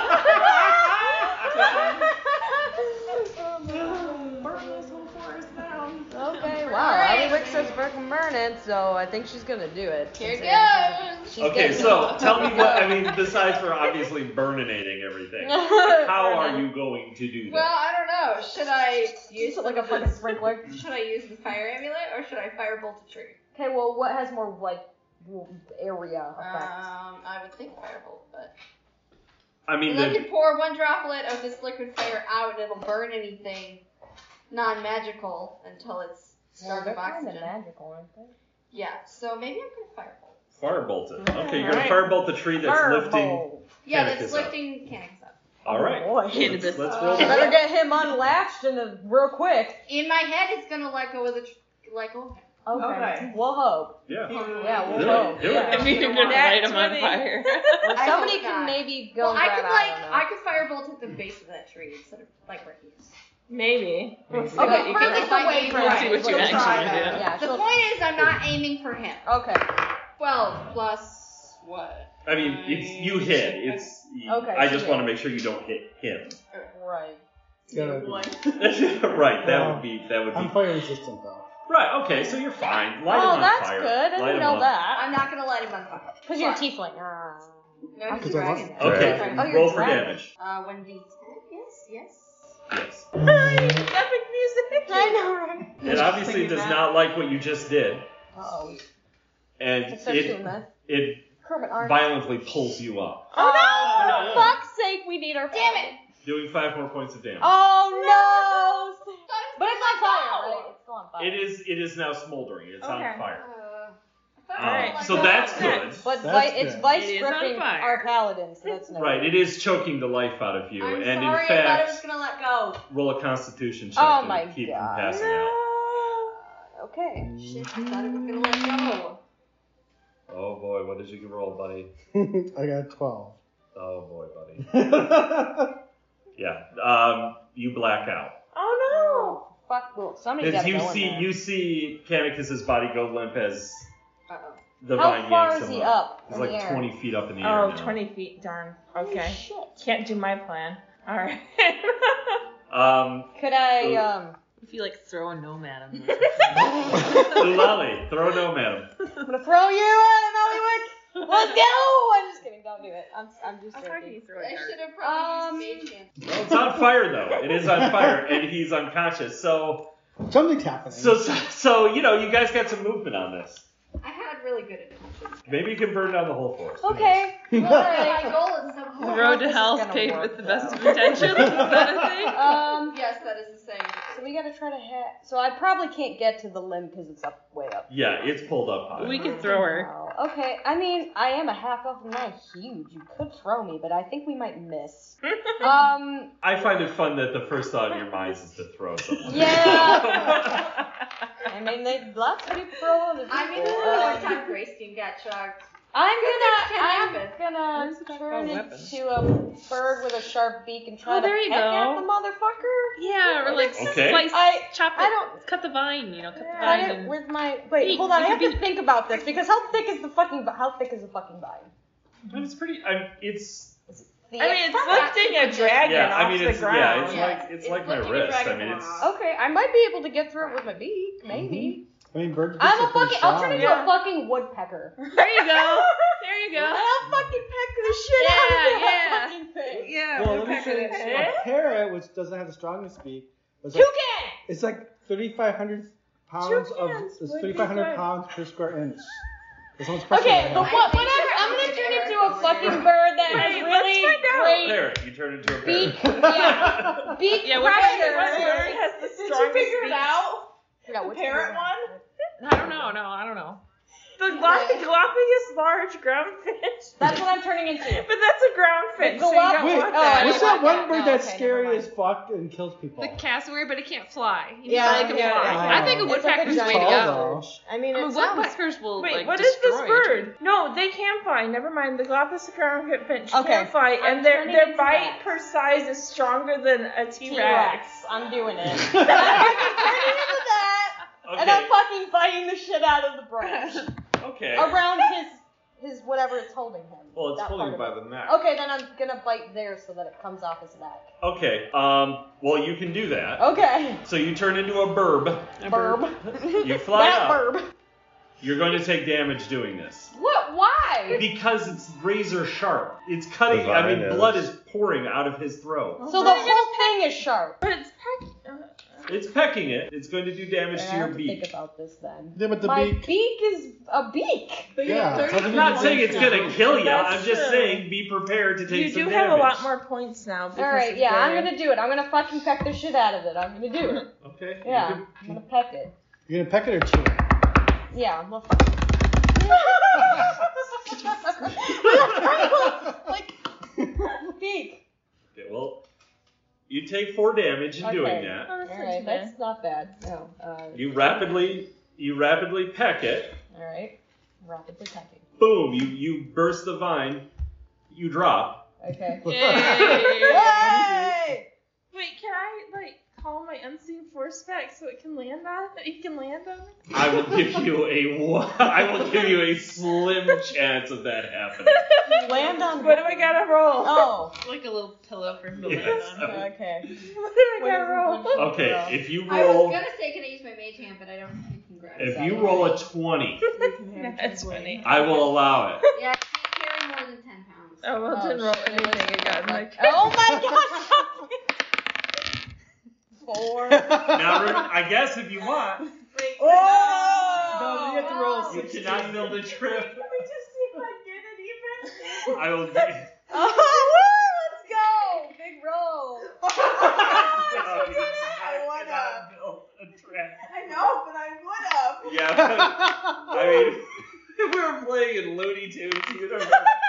Burn this whole forest down. Okay, wow. I mean, Rick says fucking burn it, so I think she's gonna do it. Here She's- goes. she's Okay, getting- so tell me what I mean. Besides for obviously burninating everything, how are you going to do Well, that? I don't know. Should I use Use it like a fucking sprinkler. Should I use the fire amulet or should I firebolt a tree? Okay, well, what has more, like, area effect? Um, I would think firebolt, but I mean, and I the, could pour one droplet of this liquid fire out, and it'll burn anything non-magical until it's starved of oxygen. magical, aren't they? Yeah, so maybe I'm gonna firebolt. firebolt it. Okay, you're Alright. gonna firebolt the tree that's lifting. Yeah, Cannabis that's up. lifting cannabis up. All right. Boy. Let's, let's roll. You better get him unlatched in a, real quick. In my head, it's gonna let go of the tr- let go. Okay. Okay. We'll hope. Yeah. Yeah, we'll Do it. hope. Do it. Yeah. I mean, you're gonna light them on fire. Well, I somebody hope can not. maybe go Well, I grab could it, like don't know. I could firebolt at the base of that tree instead of like where he is. Maybe. Okay, See what you furthest can away from Let's see what you She'll actually try do. that. Yeah, The she'll- point is, I'm not aiming for him. Okay. Twelve plus what? I mean, it's you hit. It's. Okay, I so just yeah. want to make sure you don't hit him. Right. Gotta be- Right. That Well, would be. That would I'm be. fire resistant though. Right. Okay. So you're fine. Light him Oh, on that's fire. good. I Light didn't him know up. that. I'm not gonna light him on fire. Because you're a But- tiefling. Ah. No, he's Because a I love- dragon. Okay. Sorry. Oh, you're Roll for dragon. damage. Uh, one d ten. Yes, yes. Yes. Epic music. I know, right? It obviously Singing does that. not like what you just did, Uh-oh. and It starts doing it that. it Kermit Arnold. violently pulls you up, Oh, no! for fuck's sake, we need our Damn it! doing five more points of damage. Oh, no! But it's on fire, right? It's still on fire. It is it is now smoldering. It's Okay. on fire. Uh, I thought Um, it was like so that. that's good. But That's vi- it's good. vice It is on gripping fire. our paladins, so that's no Right. good. It is choking the life out of you, I'm and sorry, in I thought it was fact, gonna let go. roll a Constitution check Oh to my keep God. from passing out. Okay. Shit, I thought it was gonna let go. Oh boy, what did you roll, buddy? I got twelve. Oh boy, buddy. Yeah. Um, you black out. Oh no! Fuck, well, somebody's As gotta you go in see, there. you see Canicus's body go limp as Uh-oh. the How vine far yanks is him he up. up He's in like the air? twenty feet up in the air Oh, now. twenty feet. Darn. Okay. Shit. Can't do my plan. All right. Um, Could I, um... If you like throw a gnome at him. Lolly, throw a gnome at him. I'm gonna throw you at him, Hollywood! Let's go! I'm just kidding, don't do it. I'm, I'm just joking. I should have probably used mage hand. Well, it's on fire though. It is on fire, and he's unconscious. So, Something's happening. so, so, so, you know, you guys got some movement on this. I had really good intentions. Maybe you can burn down the whole forest. Okay. Well, Alright. my goal is some The road to hell is paved with the best of intentions. Is that a thing? Um, Yes, that is the same. so we gotta try to ha- So I probably can't get to the limb because it's up, way up. Yeah, it's pulled up high. We can throw her. Oh, okay, I mean, I am a half elf and not huge. You could throw me, but I think we might miss. um, I find it fun that the first thought in your minds is to throw someone. yeah. I mean, they lots of people throw other people. I mean, this is the one time Graystein got chucked. I'm Can gonna, I'm happen. gonna Where's the turn oh, weapon? into a bird with a sharp beak and try Oh, to there you peck go. at the motherfucker. Yeah, or like Okay. slice, I- chop it, I don't- cut the vine, you know, cut the Cut vine. it And, with my wait. Beak. Hold on, I It have could to think about this because how thick is the fucking how thick is the fucking vine? But it's pretty. I, it's the I mean, it's effect. lifting a dragon Yeah, off I mean, the it's ground. yeah, it's Yeah. like it's, It's like my lifting a wrist. I dragon mean, it's Okay, I might be able to get through it with my beak, maybe. I mean, birds. I'm are a fucking. pretty I'll turn into strong. a fucking woodpecker. There you go. There you go. I'll fucking peck the shit Yeah, out of yeah. that fucking thing. Yeah, Well, let me woodpecker say, is- a parrot, which doesn't have the strongest beak, it's like, Toucan. it's like thirty-five hundred pounds of. Toucans It's would be thirty-five hundred good. pounds per square inch. That's how much pressure Okay, they but have. what, whatever. I'm gonna turn into a fucking bird that has Wait, really let's find out. great parrot. You turn into a beak. parrot. Yeah, beak Yeah, what pressure. what bird has the Did strongest you figure it beak? out? Yeah, The what's parrot the- one? I don't know. No, I don't know. The gloppiest large groundfish. That's what I'm turning into. But that's a groundfish, so you glop- don't Wait, want Oh, I that. what's don't that want one that. bird No, that's okay, scary never as fuck and kills people? The cassowary, but it can't fly. You Yeah, know, it can yeah, fly. yeah. I think a It's like a woodpecker's giant way to Tall, go. though. I mean, I it mean, sounds. woodpeckers will Wait, like what is this destroy bird? No, they can fly. Never mind. The gloppish groundfinch Okay, can fly, I'm and their turning their into bite that. per size is stronger than a T-Rex. T-Rex. I'm doing it. I'm fucking turning into that, and I'm Okay. fucking biting the shit out of the branch Okay. around his his whatever it's holding him. Well, it's that holding part by of it. the neck. Okay, then I'm gonna bite there so that it comes off his neck. Okay. Um. Well, you can do that. Okay. So you turn into a burb. Burb. You fly that up. burb. You're going to take damage doing this. What? Why? Because it's razor sharp. It's cutting. The I mean, vine blood is. is pouring out of his throat. So the whole thing is sharp. But it's peck. Uh, It's pecking it. It's going to do damage I to your have to think beak. about this then. Yeah, but the My beak. beak is a beak. But Yeah, yeah, it's like I'm not saying it's Yeah. going to kill you. That's I'm just true. saying be prepared to take you some do damage. have a lot more points now. Because All right, of yeah, the- I'm gonna do it. I'm gonna fucking peck the shit out of it. I'm gonna do it. Okay. Yeah, You I'm gonna peck it. You're gonna peck it or chew it? Yeah, I'm gonna fucking. like beak. Okay, well, you take four damage in doing Okay. that. Oh, that's All not right, too bad. that's not bad. No. Uh, You rapidly, you rapidly peck it. All right. Rapidly pecking. Boom! You you burst the vine. You drop. Okay. Yay! Yay! Wait, can I like call my unseen force back so it can land on it? It can land on it? I will give you a one- I will give you a slim chance of that happening. Land on. What do I gotta roll? Oh. Like a little pillow for him to Yes. land on. Okay. What do I gotta roll? Okay, if you I was roll, gonna say, can I use my mage hand, but I don't think you can grab if it. you roll a twenty, That's funny. I will allow it. Yeah, I can't carry more than ten pounds. Oh, well, Oh, didn't roll shit. anything. It got my Oh my gosh! Four. Now, re- I guess if you want, Oh! No, you have to roll you six. cannot build a trip. Let me just see if I get it even. I will. Give, Oh, woo! Let's go! Big roll. no, you I cannot would've. build a trap. I know, but I would have. Yeah, but, I mean, if we were playing in Looney Tunes, you know.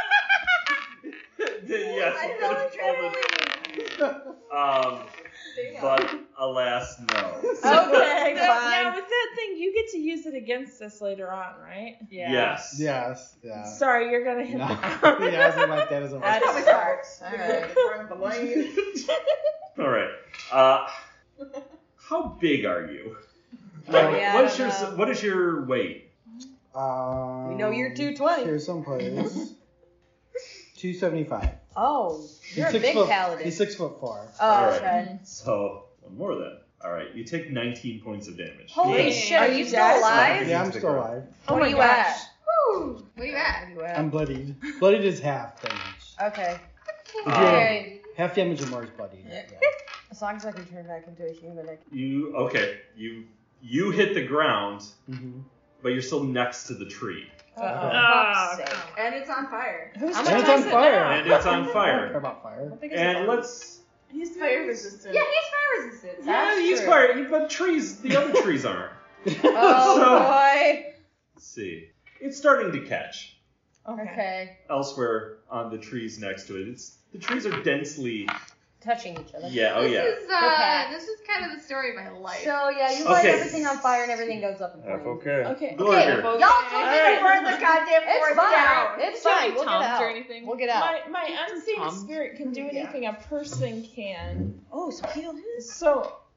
Then yes, I you know could what have you're told it. Um, but alas, no. Okay, Now, fine. now with that thing, you get to use it against us later on, right? Yes. Yes. Yeah. Sorry, you're gonna hit No. the Yeah, I was like, that doesn't work. That Probably sucks. sucks. Alright. Front of the lane. All right. Uh, how big are you? Like, yeah, I what's don't your know. what is your weight? Um, We know you're two twenty. Here's someplace. two seventy-five. Oh, you're a He's six big foot, paladin. He's six foot four. Oh, All right. okay. So one more then. All right, you take nineteen points of damage. Holy Yeah. shit, Are are you you still dead? alive? Yeah, I'm still alive. Oh What my are you gosh. at? Woo! Where you at? Where you at? I'm bloodied. Bloodied is half damage. Okay. If you're- Okay. Half damage or more is bloodied. Yeah. As long as I can turn back into a human, I can. You okay? You you hit the ground, Mm-hmm. but you're still next to the tree, Oh, Okay. for Ah, fuck's sake. And it's on fire. Who's I'm And it's gonna on fire. and it's on I don't care fire. about fire. And let's He's fire resistant. Yeah, he's fire resistant. yeah, That's use true. fire. But trees, the other trees aren't. Oh So- boy. Let's see. It's starting to catch Okay. Okay. elsewhere on the trees next to it. It's the trees are densely. Touching each other. Yeah. Oh This yeah. is Okay. uh, this is kind of the story of my life. So yeah, you light Okay. everything on fire and everything goes up in Half flames. okay. Okay. Gloria. Okay. Y'all told All me right. to burn the goddamn It's forest fine. down. It's Do you have fine. any We'll get Toms out. or anything? We'll get out. My my unseen Toms. spirit can do anything a person can. Oh, so heal his. So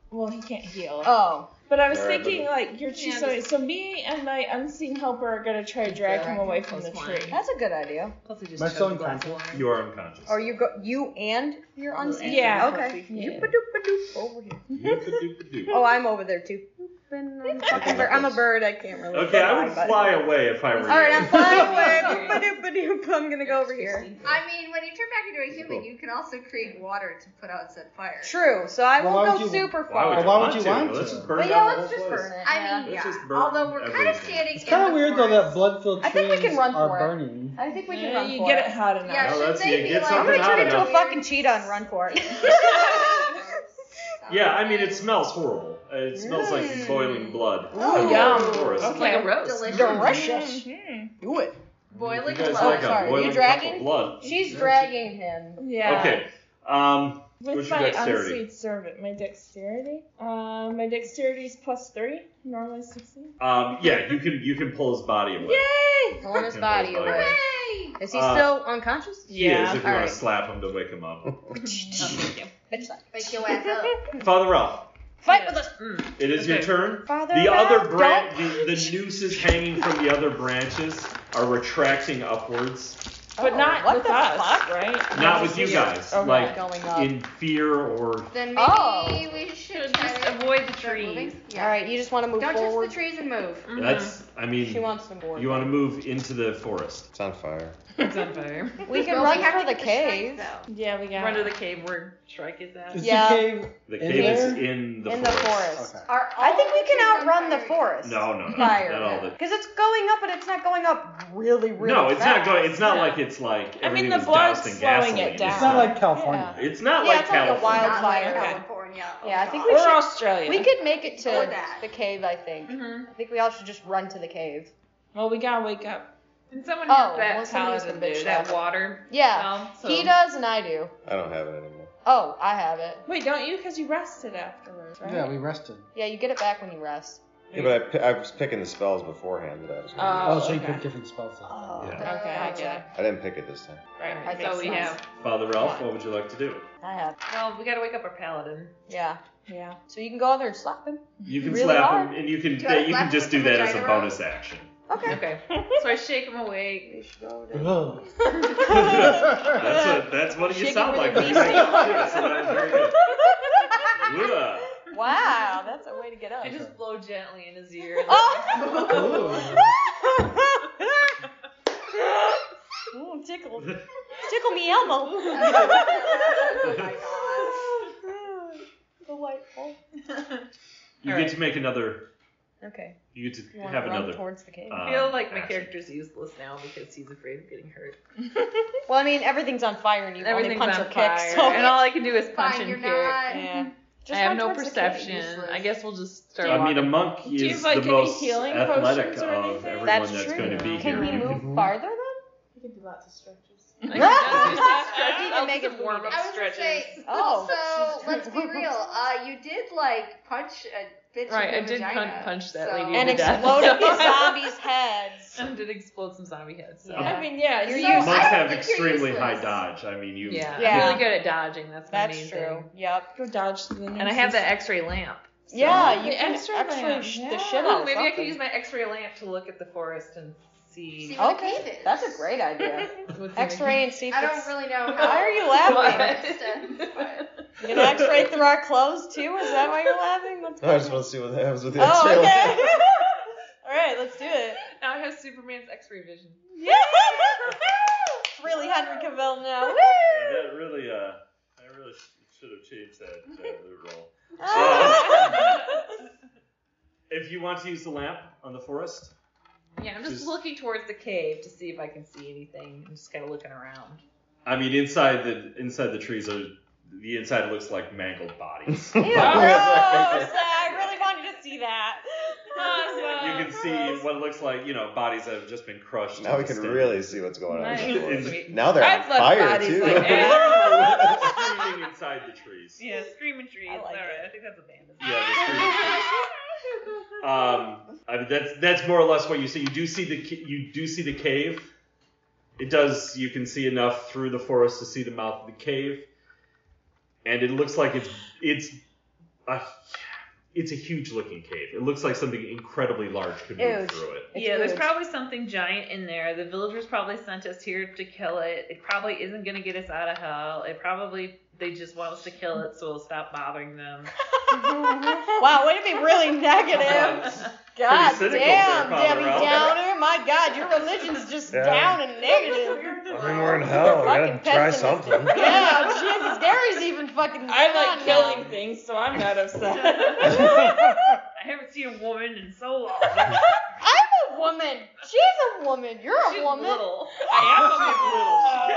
Well, he can't heal. Oh. But I was Alright, thinking, but- like, you're too so, so me and my unseen helper are gonna try to drag him away from the tree. That's a good idea. Plus, he just Am I still chugged a glass of unconscious? wine. You are unconscious. Or you go, you and you're unseen. Yeah. Okay. Yeah. Yoop-a-doop-a-doop over here. Yoop-a-doop-a-doop. Oh, I'm over there too. I'm a bird. I'm a bird. I can't really. Okay, I would but- fly away if I were you. All right, I'm flying away. Boop-a-doop-a-doop. I'm gonna go over here. I mean, when you turn back into a human, you can also create water to put out said fire. True. So I Well, won't why go would you- super Why far. would you Why would want you to? want Let's to? just burn But down yeah, the let's whole just place. burn it. I yeah. mean, Let's yeah. just burn Although we're kind of everything. standing It's in kind of the weird though forest. that blood-filled I think we trees can run are for it. burning. I think we can Yeah, run you for get it. it hot enough. Yeah, No, should that's they it. be Get like- I'm something gonna hot turn into enough. a fucking cheetah and run for it. Yeah, I mean, it smells horrible. Uh, It smells like Mm. boiling blood. Ooh, coming yum. from the forest. Okay. Like a roast. Delicious. Delicious. Mhm. Do it. Boiling You guys blood. like a sorry, you boiling cup dragging? of blood. She's dragging him. Yeah. Okay. Um, With what's your my dexterity? unsweet servant, my dexterity. Um, my dexterity is plus three. Normally sixteen. Um, yeah, you can you can pull his body away. Yay! Pulling his Yeah, body body. away. Hooray! Is he Uh, still unconscious? He Yeah. is, if you All want right. to slap him to wake him up. Bitch slap. Wake your ass up. Father Ralph, Fight with us. it is your Okay. turn. Father The Ralph, other branch, don't the, the nooses hanging from the other branches are retracting upwards. But Uh-oh, not what with the us, fuck? right? Not with you guys. Okay. Like Going up. in fear or Then maybe Oh. we should Should try just to avoid the start trees. moving. Yeah. All right, you just want to move Don't forward. touch the trees and move. that's. I mean, She wants to board. you want to move into the forest. It's on fire. It's on fire. We can Well, run we have for to the get shrike, cave. though. Yeah, we got Run to the cave where Shrike is at. Is Yeah. the cave The in cave is there? in the in the forest. forest. Okay. Are I think all we the can trees on outrun the fire? forest. No, no, no, Fire. not all the. Because it's going up, but it's not going up really, really No, it's fast. not going. It's not Yeah. like it's like I mean, everything the was blood's doused in slowing gasoline. it down. It's not like California. It's not Yeah, like it's like a California. wild- Not like Wildfire. California. Oh, Yeah, I think God. we Or should. Australia. We could make it Or to that. the cave, I think. Mm-hmm. I think we all should just run to the cave. Well, we gotta wake up. And someone Oh, has that well, somebody's paladin gonna do bitch that that. water. Yeah, spell, so- he does and I do. I don't have it anymore. Oh, I have it. Wait, don't you? Because you rested afterwards, right? Yeah, we rested. Yeah, you get it back when you rest. Yeah, but I, pi- I was picking the spells beforehand that I was going to Oh, Oh, so you okay. pick different spells. Then. Oh, Yeah. Okay, I get it. I didn't pick it this time. Right, Alright, makes so we sense. have. Father Ralph, what would you like to do? I have. Well, we gotta wake up our paladin. Yeah. Yeah. So you can go out there and slap him. You can Really slap hard. him, and you can Do I you slap can just with do the that as a vagina roll? bonus action. Okay. Okay. So I shake him awake. Ugh. That's what that's what you Shake sound it like. with when your you make it too, so that was very good. Ugh. Wow, that's a way to get up. I just blow gently in his ear. Ooh, tickle. Tickle me, Elmo. Oh my god. Delightful. You Alright. get to make another. Okay. You get You to wanna have run another. towards the cave? uh, I feel like my action. character's useless now because he's afraid of getting hurt. Well, I mean, everything's on fire and you Everything's only punch on or fire, kick, so and all I can do is punch Fine, and you're kick. not. yeah. I Just have run no towards the cave. perception. Useless. I guess we'll just start. I mean, a walking. monk Do you is have, like, the any most healing athletic potions or of anything? everyone That's that's, true. going to be Can here. we You move can- farther then? You can do lots of stretches. I can just do some Stretches stretches. and make Just it warm up I was gonna stretches. say, Oh. so let's be real. Uh, you did like punch a bitch Right, in I the did vagina, punch, punch that so- lady And to death. exploded the zombies' heads. And did explode some zombie heads. So. Yeah. I mean, yeah, You're you used- Monks I don't have think you're extremely useless. high dodge. I mean, you. Yeah, Yeah. I'm really good at dodging. That's my That's main true. thing. Yep. go dodge the And I have that X-ray lamp. So- Yeah, you The can X-ray X-ray lamp, sh- yeah. the shit Oh, out of maybe I something. could use my X-ray lamp to look at the forest and see. See what the Okay, cave is. that's a great idea. what's in X-ray and see if I it's... don't really know how. Why are you laughing? that extends, but- You gonna X-ray through our clothes too? Is that why you're laughing? What's I just want to see what happens with the Oh, X-ray okay. lamp. All right, let's do it. Now I have Superman's X-ray vision. Yeah. It's really Henry Cavill now. Yeah, that really, uh, I really sh- should have changed that uh, role. Uh, if you want to use the lamp on the forest, Yeah, I'm just, Just- looking towards the cave to see if I can see anything. I'm just kind of looking around. I mean, inside the inside the trees are the inside looks like mangled bodies. Ew, gross. I really wanted to see that. You can see what looks like, you know, bodies that have just been crushed. Now we to can the really see what's going on. Nice. in the forest. Sweet. Now they're I've on left fire bodies too. like that. Screaming inside the trees. Yeah, screaming trees. I like All right, it. I think that's a band. Yeah, the screaming trees. Um, I mean, that's that's more or less what you see. You do see the ca- you do see the cave. It does. You can see enough through the forest to see the mouth of the cave, and it looks like it's it's. Uh, it's a huge looking cave. It looks like something incredibly large could move Huge. through it. It's yeah, there's huge. probably something giant in there. The villagers probably sent us here to kill it. It probably isn't going to get us out of hell. It probably, they just want us to kill it so we'll stop bothering them. Wow, way to be really negative. God cynical damn, there, Father Debbie Ralph. Downer. My God, your religion's just Yeah. down and negative. I mean, we're in hell. We gotta Fucking try pessimistic. something. Yeah, Jesus, Gary's even fucking. I like gone killing now. things, so I'm not upset. I haven't seen a woman in so long. I'm a woman. She's a woman. You're a She's woman. little. I am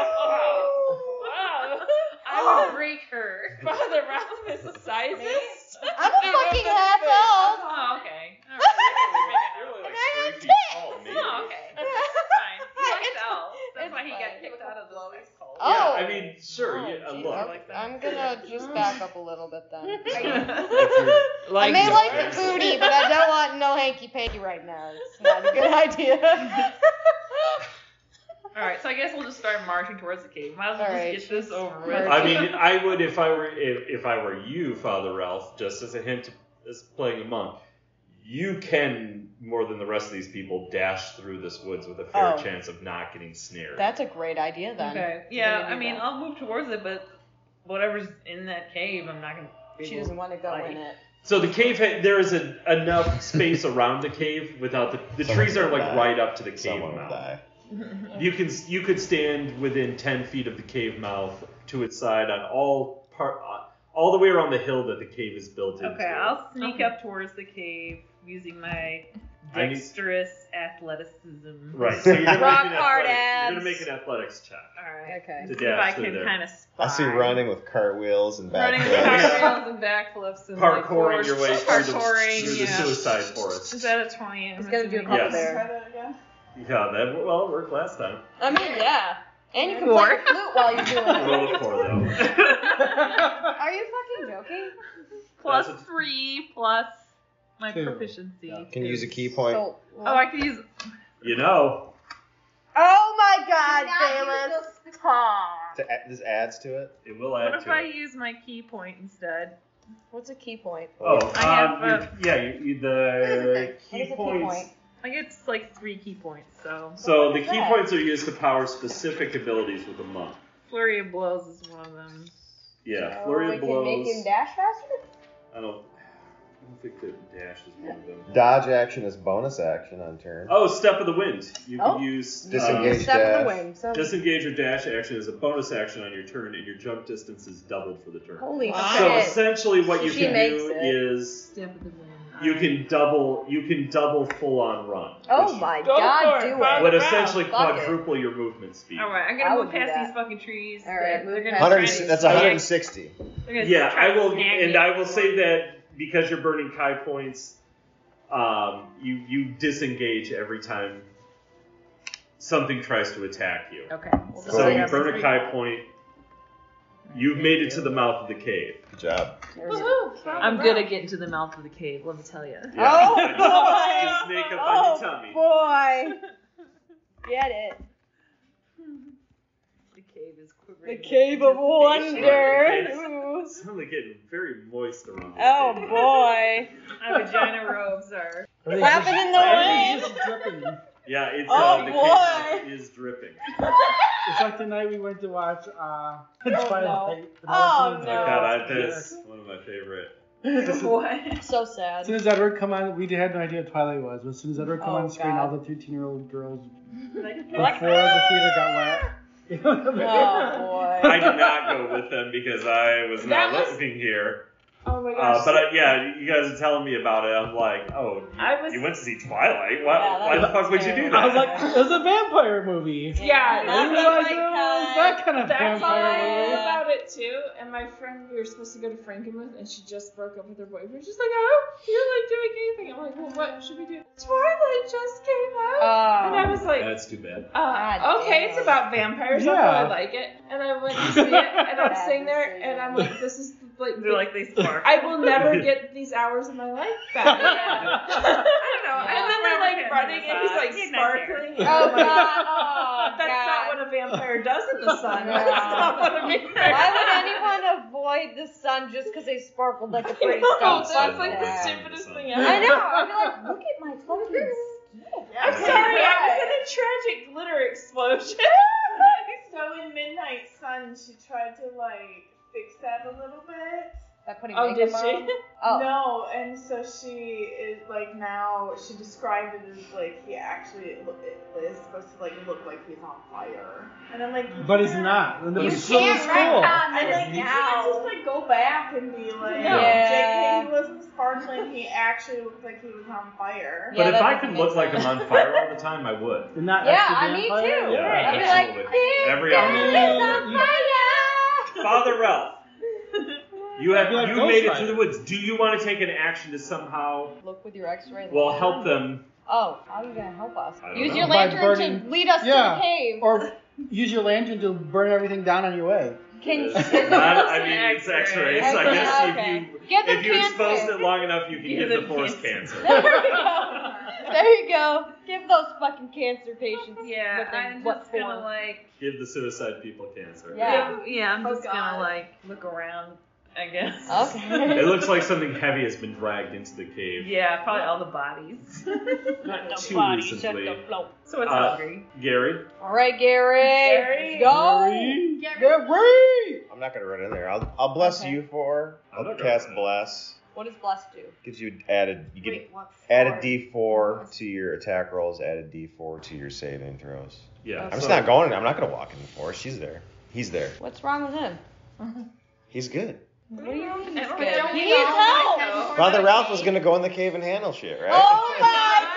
a Wow. I would break her. Father Ralph is a sizist. I'm a fucking half elf. Oh, okay. All right. You're only like And I three am feet tall, maybe. Oh, okay. Fine. He likes It's- elves. That's it's why he got fine. kicked out of the sex cult. Oh. Yeah, I mean, sure. Oh, yeah, uh, geez. look. I'm, I'm gonna just back up a little bit then. If you're- I may no, like there's- the booty, but I don't want no hanky panky right now. It's not a good idea. All right, so I guess we'll just start marching towards the cave. Might as well All just right, get this over with. I mean, I would if I were if, if I were you, Father Ralph. Just as a hint, as playing a monk, you can more than the rest of these people dash through this woods with a fair Oh. chance of not getting snared. That's a great idea then. Okay. You're Yeah, gonna do I mean, that. I'll move towards it, but whatever's in that cave, I'm not gonna. be She able doesn't want to go fight. in it. So the cave, ha- there is a, enough space around the cave without the the Someone trees are will like die. right up to the cave Someone will mouth. die. You can you could stand within ten feet of the cave mouth to its side on all part uh, all the way around the hill that the cave is built into. Okay, I'll sneak up towards the cave using my I need- dexterous athleticism. Right. So you're gonna, Rock make an hard athletics, you're gonna abs. make an athletics check. All right. Okay. To See if I dash through can there. kind of spy. I see running with cartwheels and Running with backflips. cartwheels and backflips and like, Parkouring forward- your way through the, parkouring, through the yeah. suicide forest. Is that a twenty? He's gonna do a couple Yes. there. Try that again. Yeah, that well it worked last time. I mean, yeah. And you can Four. play the flute while you're doing it. Roll a four though. Are you fucking joking? Plus That's a- three plus my Two. proficiency. Can you use a key point? So, Oh, I could use. You know. oh my God, Not use Bayless. Aw. To add, this adds to it. It will What add if to I it. use my key point instead? What's a key point? Oh, I have, um, you're- uh, yeah, you, you, the What is key a key points. point? I get like three key points, so So What the is key that? points are used to power specific abilities with a monk. flurry of blows is one of them. Yeah, Oh, flurry we of can blows. make him dash faster? I don't. I don't think that dash is one of them. Dodge action is bonus action on turn. Oh, step of the wind. You Oh. can use Disengage. uh, Step of dash. the wing. So disengage or dash action as a bonus action on your turn, and your jump distance is doubled for the turn. holy Wow. So shit. essentially, what you She can makes do it. is Step of the wind. you can double you can double full on run. Oh which my Go God, for it, do Father it. would Ralph, essentially fuck it. quadruple your movement speed. All right, I'm I gonna would move do past that. these fucking trees. All right, that move they're gonna past one hundred, try and that's snag- one hundred sixty. they're gonna Yeah, try I will, snag and me. I will say that because you're burning Kai points, um, you you disengage every time something tries to attack you. Okay. We'll just So say you that's burn a three. Kai point. You've made it to the mouth of the cave. Good job. Woohoo! Father I'm Ralph. good at getting to the mouth of the cave. Let me tell you. Yeah. Oh, Just- boy. Just make up Oh, on your tummy. boy. Get it. The cave is quivering. The cave of Anticipation. wonder. It's- Ooh. It's only getting very moist around the Oh cave. boy. My vagina robes are. Flapping in the wind. It's dripping. Yeah, it's Oh, uh, the boy. cave is dripping. It's like the night we went to watch uh, Twilight. no. And Oh, all the Oh scenes- no. God, I, that's one of my favorite. As Boy. So soon sad. as Edward come on, we had no idea what Twilight was. But as soon as Edward come Oh, on screen, God. all the thirteen-year-old girls Like, before the theater got wet. Oh boy. I did not go with them because I was not That was- living here. Oh my gosh. Uh, but I, yeah, you guys are telling me about it. I'm like, oh, you, I was- you went to see Twilight? Why, Yeah, that why the was fuck would you do terrible. that? I was like, it was a vampire movie. Yeah, I that's didn't the realize right it was kind. that kind of That's all I vampire knew movie. about it too. And my friend, we were supposed to go to Frankenmuth, and she just broke up with her boyfriend. She's like, "Oh, you're like doing anything?" I'm like, "Well, what should we do?" Twilight just came out, Oh. and I was like, That's too bad. uh, God "Okay, damn. it's about vampires. Yeah. I really like it." And I went to see it, and I'm Bad sitting there, decision. and I'm like, "This is like They're like they spark. I will never get these hours of my life back. I don't know. And then they're like running and he's like sparkling. Oh, I'm like, God. Oh, that's God. not what a vampire does in the sun. No. That's not what a vampire Why would anyone avoid the sun just because they sparkled like a pretty No, stone? that's like the Yeah. stupidest thing ever. I know. I'd be like, look at my fucking skin. I'm sorry, I was in a tragic glitter explosion. So in Midnight Sun, she tried to like fix that a little bit. By putting Oh, did makeup she? on? Oh. No, and so she is like now she described it as like he actually look, is supposed to like look like he's on fire, and I'm like, But he's not. And You the still can't is write cool. on I'm like, you can't just like go back and be like, Yeah. J K wasn't sparkling. He actually looked like he was on fire. But Yeah, if that I doesn't could make look like I'm sense. on fire all the time, I would. You're not Yeah, actually I me vampire? too. Yeah, I'd be like, absolutely. Every I hour. mean, you- Father Ralph, you have Be like you Ghost made it Rider. through the woods. Do you want to take an action to somehow, Look with your X-ray. well, help them? Oh, how are you gonna help us? I don't Use know. your By lantern burning- to lead us yeah. to the cave. Or use your lantern to burn everything down on your way. Can you? Not, I mean, it's X-rays. I Okay, guess okay. if you Give them if you expose cancer. it long enough, you can Give give the them forest cancer. cancer. There we go. There you go. Give those fucking cancer patients. Yeah, what they, I'm what just gonna form. like. Give the suicide people cancer. Yeah. Yeah, I'm Oh, just God. gonna like look around. I guess. Okay. It looks like something heavy has been dragged into the cave. Yeah, probably all the bodies. Not too recently. So it's Uh, hungry. Gary, All right, Gary. Gary. Go. Gary. Gary. Gary! I'm not gonna run in there. I'll I'll bless Okay. you for. I'm I'll not gonna cast run in. bless. What does bless do? Gives you added. You get Wait, what? add for? a D four to your attack rolls. Add a D four to your saving throws. yeah. I'm so- just not going. I'm not gonna walk in the forest. She's there. He's there. What's wrong with him? He's good. What do you mean? I He's don't good? know. He needs help. No. Father Ralph was gonna go in the cave and handle shit, right? Oh my No,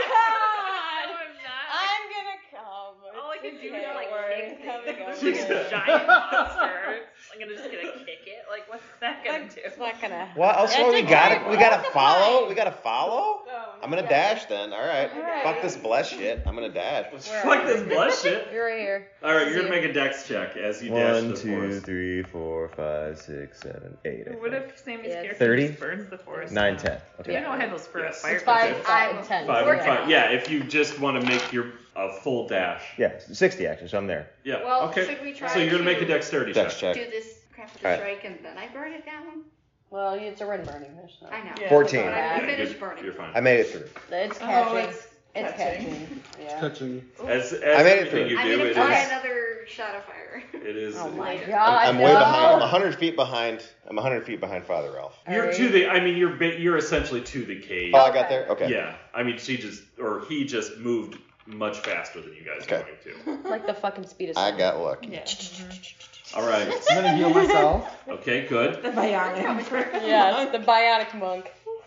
God! I'm not. I'm gonna come. All I can do Okay, is like we're kick coming over this here. giant monster. I'm gonna just gonna kick it. Like, what's that gonna do? It's not gonna. Well, also That's we a gotta giant we gotta rock to follow. climb. We gotta follow. I'm gonna dash then. All right. All right. Fuck this bless shit. I'm gonna dash. Fuck this blood shit. You're right here. All right, you're See gonna you. make a dex check as you dash One, the two, forest. three, four, five, six, seven, eight. I What think. if Sammy's Yeah. character thirty? just burns the forest? Nine, down? ten. Okay. We don't have those for Yes. fire. It's five, Okay. five, and ten. Five We're and five. Yeah, if you just want to make your a full dash. Yeah, sixty action, so I'm there. Yeah. Well, okay. should we try So you're gonna to make a dexterity Dex check. check. do this crap with the Alright. shrike and then I burn it down? Well, it's a red burning mission. I know. Yeah. Fourteen. But I Yeah, finished you're, burning. you're fine. I made it through. It's Oh, catching. it's it's catching. catching. Yeah. Touching. As, as I made it everything through. you I'm do, gonna it try is. another shot of fire. It is. Oh my it- God. I'm, I'm way no. behind. I'm one hundred feet behind. I'm one hundred feet behind Father Ralph. You're to the. I mean, you're ba- you're essentially to the cave. Oh, I got there. Okay. Yeah. I mean, she just or he just moved much faster than you guys are Okay. going to. Like the fucking speed of I sound. got lucky. Yeah. All right. I'm gonna heal myself. Okay. Good. The bionic. Yes, the bionic monk.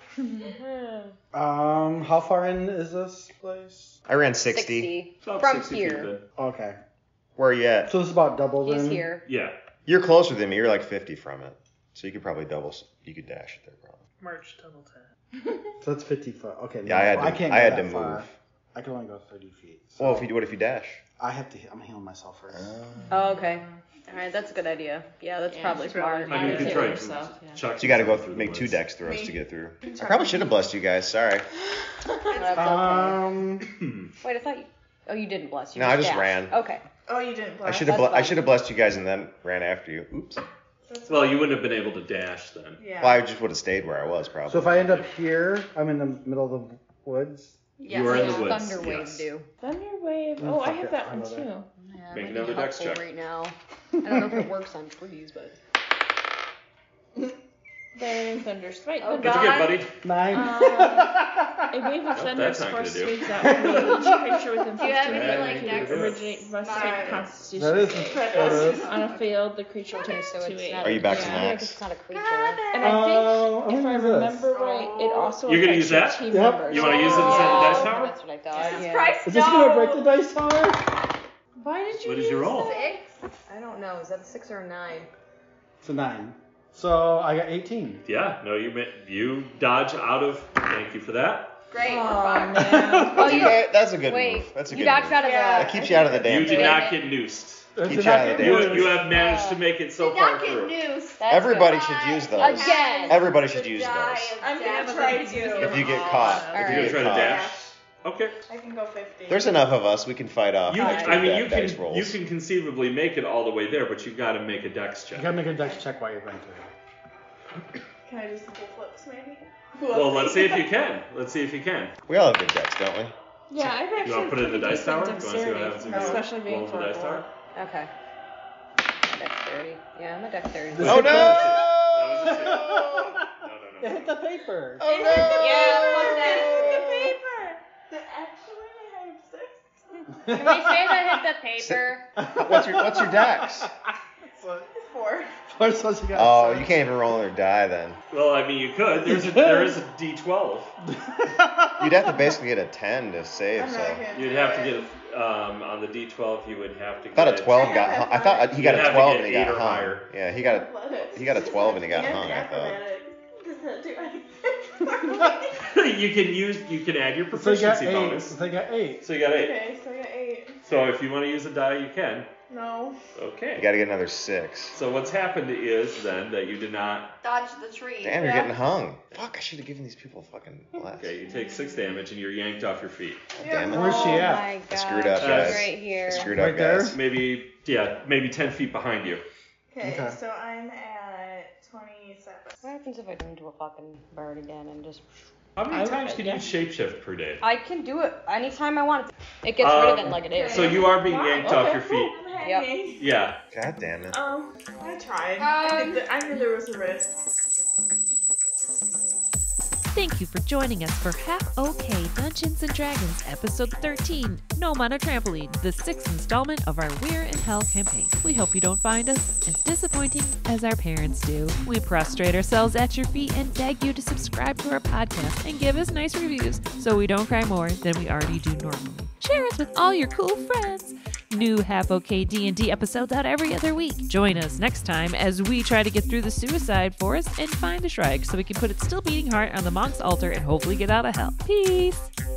Um, how far in is this place? I ran sixty. About From sixty feet here. then. Okay. Where are you at? So this is about double He's then? here. Yeah. You're closer than me. You're like fifty from it. So you could probably double. You could dash it there, probably. March double ten. So that's fifty foot. Okay. Yeah, I had I to- can't I go had that to move. far. I can only go thirty feet. So Well, if you what if you dash? I have to. I'm healing myself first. Oh, okay. All right, that's a good idea. Yeah, that's Yeah, probably you should probably smart. I mean, you Yeah, could try yourself, yeah. to chuck So you got to go yourself through, the make two woods. dex throws to get through. I probably should have blessed you guys. Sorry. That's okay. Um. Wait, I thought you. Oh, you didn't bless. You No, I just dashed. ran. Okay. Oh, you didn't. I should have. That's Ble- I fine. should have blessed you guys and then ran after you. Oops. Well, you wouldn't have been able to dash then. Yeah. Well, I just would have stayed where I was probably. So if I end up here, I'm in the middle of the woods. Yes, You are in the like woods, Thunder Wave yes. do. Thunder wave. Oh, Oh, I fuck have it. that I one know that. too. Yeah, Make it might another be dex helpful check. right now. I don't know if it works on trees, but. Then thunder smite. Oh, thunder What'd you get, God. buddy? Nine. Um, a wave of Nope, thunder that's not gonna force do. sweeps out from me. Each creature within Do you have fifteen any, feet like, of next- the originating must Nine. take Constitution That is. save. That is. On a failed, the creature Okay, takes so two it's eight. not. Are you back yeah, to I think max? it's not a creature. And I think, Uh, I'm if I gonna use this. remember right, it also You're gonna affects use your that? team Yep. members. You want to use it instead of the dice Oh, tower? that's what I thought. Jesus Yeah. Christ, Is this no. gonna break the dice tower? Why did you What did use you roll? Six? I don't know. Is that a six or a nine? It's a nine. So I got eighteen. Yeah. No, you ma- you dodge out of. Thank you for that. Great, we're Oh, fine. man. Oh, you. Okay, that's a good Wait, move. That's a you good dodged move. out of Yeah. the. That keeps you out of the damn You did thing. not get noosed. Each out of the You, damage. you have managed to make it so Did far not get through. noose. Everybody should use those. Again. Everybody should use those. I'm gonna try to. If you get caught. If You're you gonna get try to caught. dash. Okay. I can go fifty. There's enough of us. We can fight off. You, extra I mean, da- you dice can rolls. you can conceivably make it all the way there, but you got to make a dex check. You gotta make a dex check while you're going through. Can I do some full flips maybe? Well, let's see if you can. Let's see if you can. We all have good decks, don't we? Yeah, I've actually. You want to put it in the pretty dice tower? decent You want to see what dexterity, happens if you especially being roll the for a dice tower? Okay. Dexterity. Yeah, I'm a dexterity. Oh no! That was a two. No, no, It no. hit the paper. Oh It hit the no! paper. It hit the paper. The actually I have six. Can we say that hit the paper? What's your What's your dex? Four. Four plus you got Oh, seven. you can't even roll another die then. Well, I mean, you could. There's a, there is a D twelve. You'd have to basically get a ten to save. I'm So not gonna You'd do have to it. get um, on the D twelve. You would have to. I thought a get twelve got. Hung. I thought he got You'd a have to twelve get and he eight got or hung. higher. Yeah, he got a Athletics. he got a twelve and he got Yeah, hung. I thought. acrobatics. Does that do anything? You can use. You can add your So you got proficiency eight. bonus. So you got eight. So you got eight. Okay, so I got eight. So if you want to use a die, you can. No. Okay. You got to get another six. So what's happened is then that you did not. Dodge the tree. Damn, you're Yeah. getting hung. Fuck, I should have given these people fucking blast. Okay, you take six damage and you're yanked off your feet. Damn it. Where's she Oh at? my god. Screwed up, She's guys. right here. Screwed Right up, there? guys. Maybe yeah, maybe ten feet behind you. Okay, Okay. so I'm at twenty-seven. What happens if I turn into a fucking bird again and just... How many I- times can you shapeshift per day? I can do it anytime I want. It gets rid of Um, it like it is. So you are being Wow, yanked okay, off your cool, feet. I'm hanging. Yeah. God damn it. Um, I tried. I, Um, knew that- I knew there was a risk. Thank you for joining us for Half OK Dungeons and Dragons Episode thirteen, Gnome on a Trampoline, the sixth installment of our We're in Hell campaign. We hope you don't find us as disappointing as our parents do. We prostrate ourselves at your feet and beg you to subscribe to our podcast and give us nice reviews so we don't cry more than we already do normally. Share us with all your cool friends. New Half OK D and D episodes out every other week. Join us next time as we try to get through the suicide forest and find a shrike so we can put its still beating heart on the monk's altar and hopefully get out of hell. Peace!